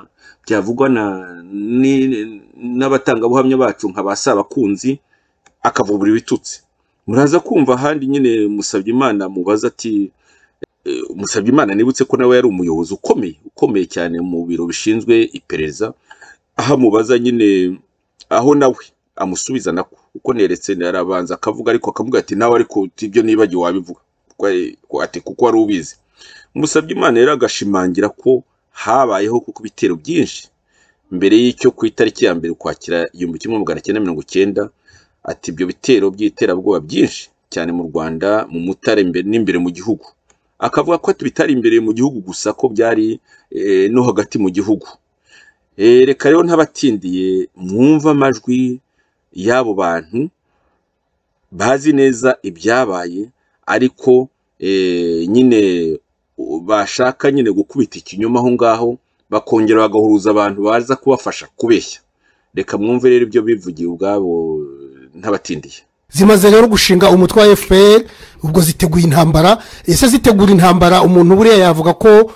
n'abatangabuhamya bacu nka Basabakunzi akavubura ibitutsi. Muraza kumva ahandi nyine Musabyimana mubaza ati Musabyimana nibutse ko nawe yari umuyobozi ukomeye cyane mu biro bishinzwe iperereza, aho mubaza nyine aho nawe amusubiza nako uko Neretse arabanza akavuga, ariko akavuga ati nawe ariko ibyo nibagiwe wabivuga ati kuko wari ubizi. Musabyimana rero agashimangira ko habayeho kuko bitero byinshi mbere y'icyo ku itariki ya mbere Ukwakira 1990. Ati ibyo bitero by'iterabwoba byinshi cyane mu Rwanda, mu Mutare n'imbere mu gihugu. Akavuga ko bitari imbere mu gihugu gusa, ko byari no hagati mu gihugu. Reka rero ntabatindiye mwumva amajwi y'abo bantu bazi neza ibyabaye, ariko nyine bashaka nyine gukubita ikinyoma aho ngaho, bakongera bagahuruza abantu baza kubafasha kubeshya. Reka mwumve rero ibyo bivugiye ubwabo ntabatindiye. Zimaze rero gushinga umutwe wa FPR, ubwo ziteguye intambara. Ese zitegura intambara, umuntu buriya yavuga ko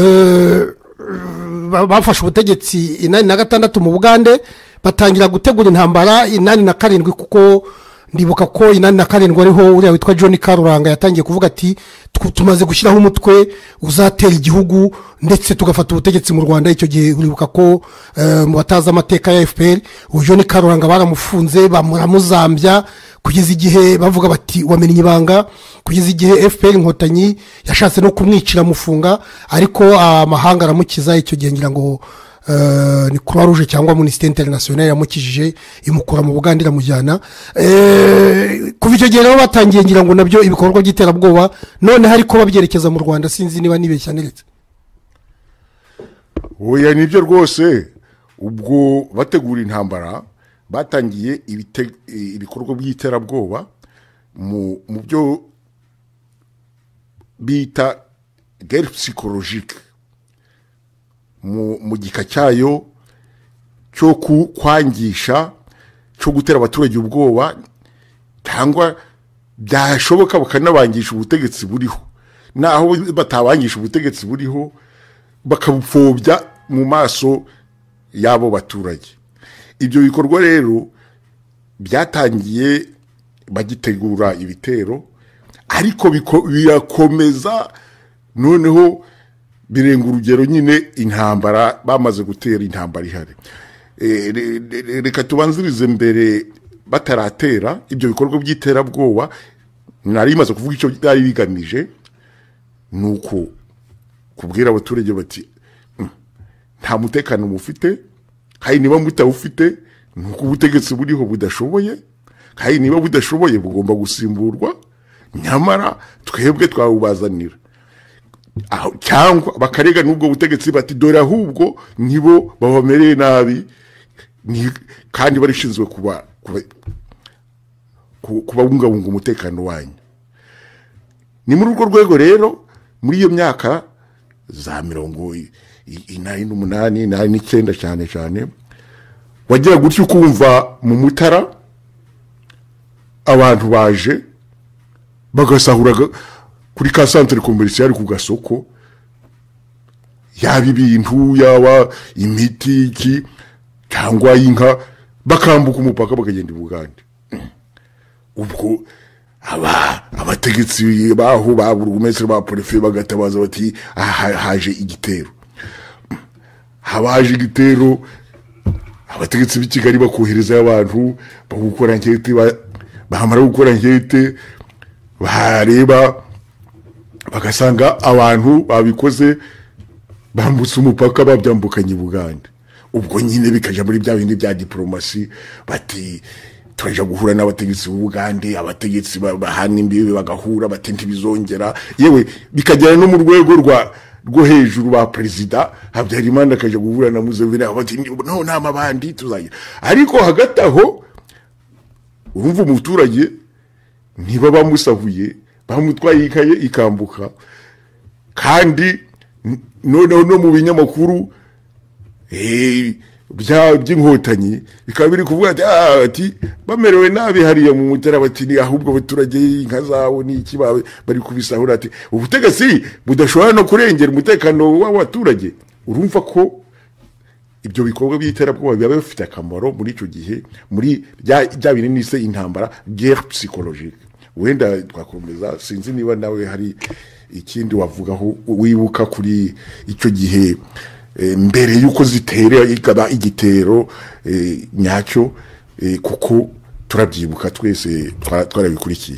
bafashe ubutegetsi 86 mu Bugande, batangira gutegura intambara 87, kuko ndibuka ko 87 ariho uriya witwa John Karuranga yatangiye kuvuga ati tumaze gushyiraho umutwe uzatera igihugu ndetse tugafata ubutegetsi mu Rwanda. Icyo gihe uribuka ko mu bataza amateka ya FPR John Karuranga baramufunze, bamuramuzambya kugeza igihe bavuga bati wamenye ibanga, kugeza igihe FPR Inkotanyi yashatse no kumwicira mufunga, ariko amahanga aramukiza. Icyo gihe ngira ngo ni Croix Rouge cyangwa Amnesty International yamukijije imukura mu Buganda iramujyana. Kuva icyo gihe rero batangiye ngira ngo nabyo ibikorwa by'iterabwoba, none hariko babyerekeza mu Rwanda. Sinzi niba nibeshya Neretse. Oya nibyo rwose, ubwo bategura intambara batangiye ibikorwa by'iterabwoba mu byo bita guerre psychologique, mu gika cyayo cyo kwangisha, cyo gutera abaturage ubwoba, cyangwa byashoboka bakanabangisha ubutegetsi buriho, naho batabangisha ubutegetsi buriho bakabupfobya mu maso y'abo baturage. Ibyo bikorwa rero byatangiye bagitegura ibitero, ariko birakomeza, noneho birenga urugero nyine intambara bamaze gutera intambara ihari. Reka tubanzirize mbere bataratera ibyo bikorwa by'iterabwoba. Nari maze kuvuga icyo byari bigamije, nuko kubwira abaturage bati nta mutekano mufite, kandi niba mutawufite nuko ubutegetsi buriho budashoboye, kandi niba budashoboye bugomba gusimburwa, nyamara twebwe twawubazanira. Cyangwa bakarega n'ubwo butegetsi bati dore ahubwo nibo babamereye nabi kandi barishinzwe kubabungabunga umutekano wanyu. Ni muri urwo rwego rero muri iyo myaka za 88 89 cyane cyane wagira gutyo kumva mu Mutara abantu baje bagasahura kuri ka centre commercial ku Gasoko, yaba ibintu yaba imiti iki cyangwa inka, bakambuka umupaka bakagenda i Bugande. Ubwo abategetsi baho baburugumestre ba prefe bagatabaza bati haje igitero. Habaje igitero, abategetsi b'i Kigali bakohereza abantu bagukora nkete, bahamara gukora nkete bareba bagasanga abantu babikoze bambutse umupaka babyambukanye Bugande. Ubwo nyine bikaja muri bya bindi bya diplomasi bati twaje guhura n'abategetsi b'Ubugande, abategetsi bahana imbibe bagahura batenti bizongera, yewe bikagera no mu rwego rwo hejuru ba president Habyarimana kaje guhura na Museveni abati no nama bandi tuzagira. Ariko hagati aho urumva umuturage niba bamusahuye bamutwaye ikaye ikambuka, kandi no mu binyamakuru by'inkotanyi bikaba biri kuvuga ati bamerewe nabi hariya mu Mutara, bati ni ahubwo abaturage inka zawo n'iki bari kubisahura, ati ubutegetsi budashobora no kurengera umutekano w'abaturage. Urumva ko ibyo bikorwa by'iterabwoba biba bifite akamaro muri icyo gihe, muri bya bintu nise intambara guerre psychologique. Wenda twakomeza, sinzi niba nawe hari ikindi wavugaho wibuka kuri icyo gihe mbere yuko zitera ikaba igitero nyacyo, kuko turabyibuka twese twarabikurikiye.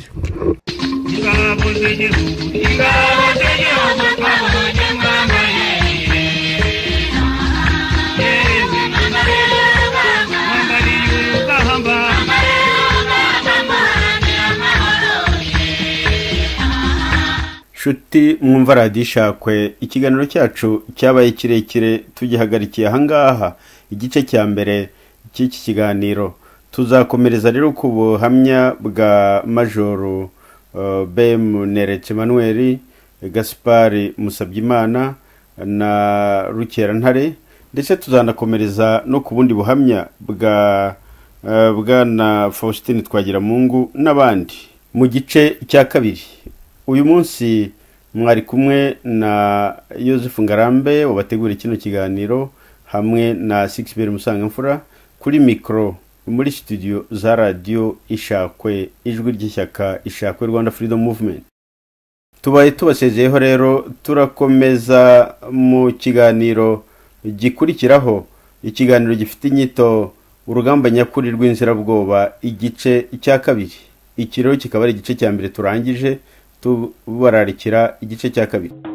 Shuti mwumva radiyo Ishakwe, ikiganiro cyacu cyabaye kirekire tugihagarikiye ahangaha igice cya mbere cy'iki kiganiro. Tuzakomereza rero ku buhamya bwa Majoro BM Neretse Emmanuel, Gaspard Musabyimana na Rukerantare, ndetse tuzanakomereza no ku bundi buhamya bwa Faustin Twagiramungu n'abandi mu gice cya kabiri. Uyu munsi mwari kumwe na Joseph Ngarambe wabategura kino kiganiro hamwe na Sixbert Musangamfura kuri mikro muri studio za radio Ishakwe, ijwi ry'ishyaka Ishakwe Rwanda Freedom Movement. Tubaye tubasezeyeho rero, turakomeza mu kiganiro gikurikiraho, ikiganiro gifite inyito urugamba nyakuri rw'inzirabwoba igice cya kabiri. Iki rero kikaba ari igice cya mbere turangije, tubararikira igice cya kabiri.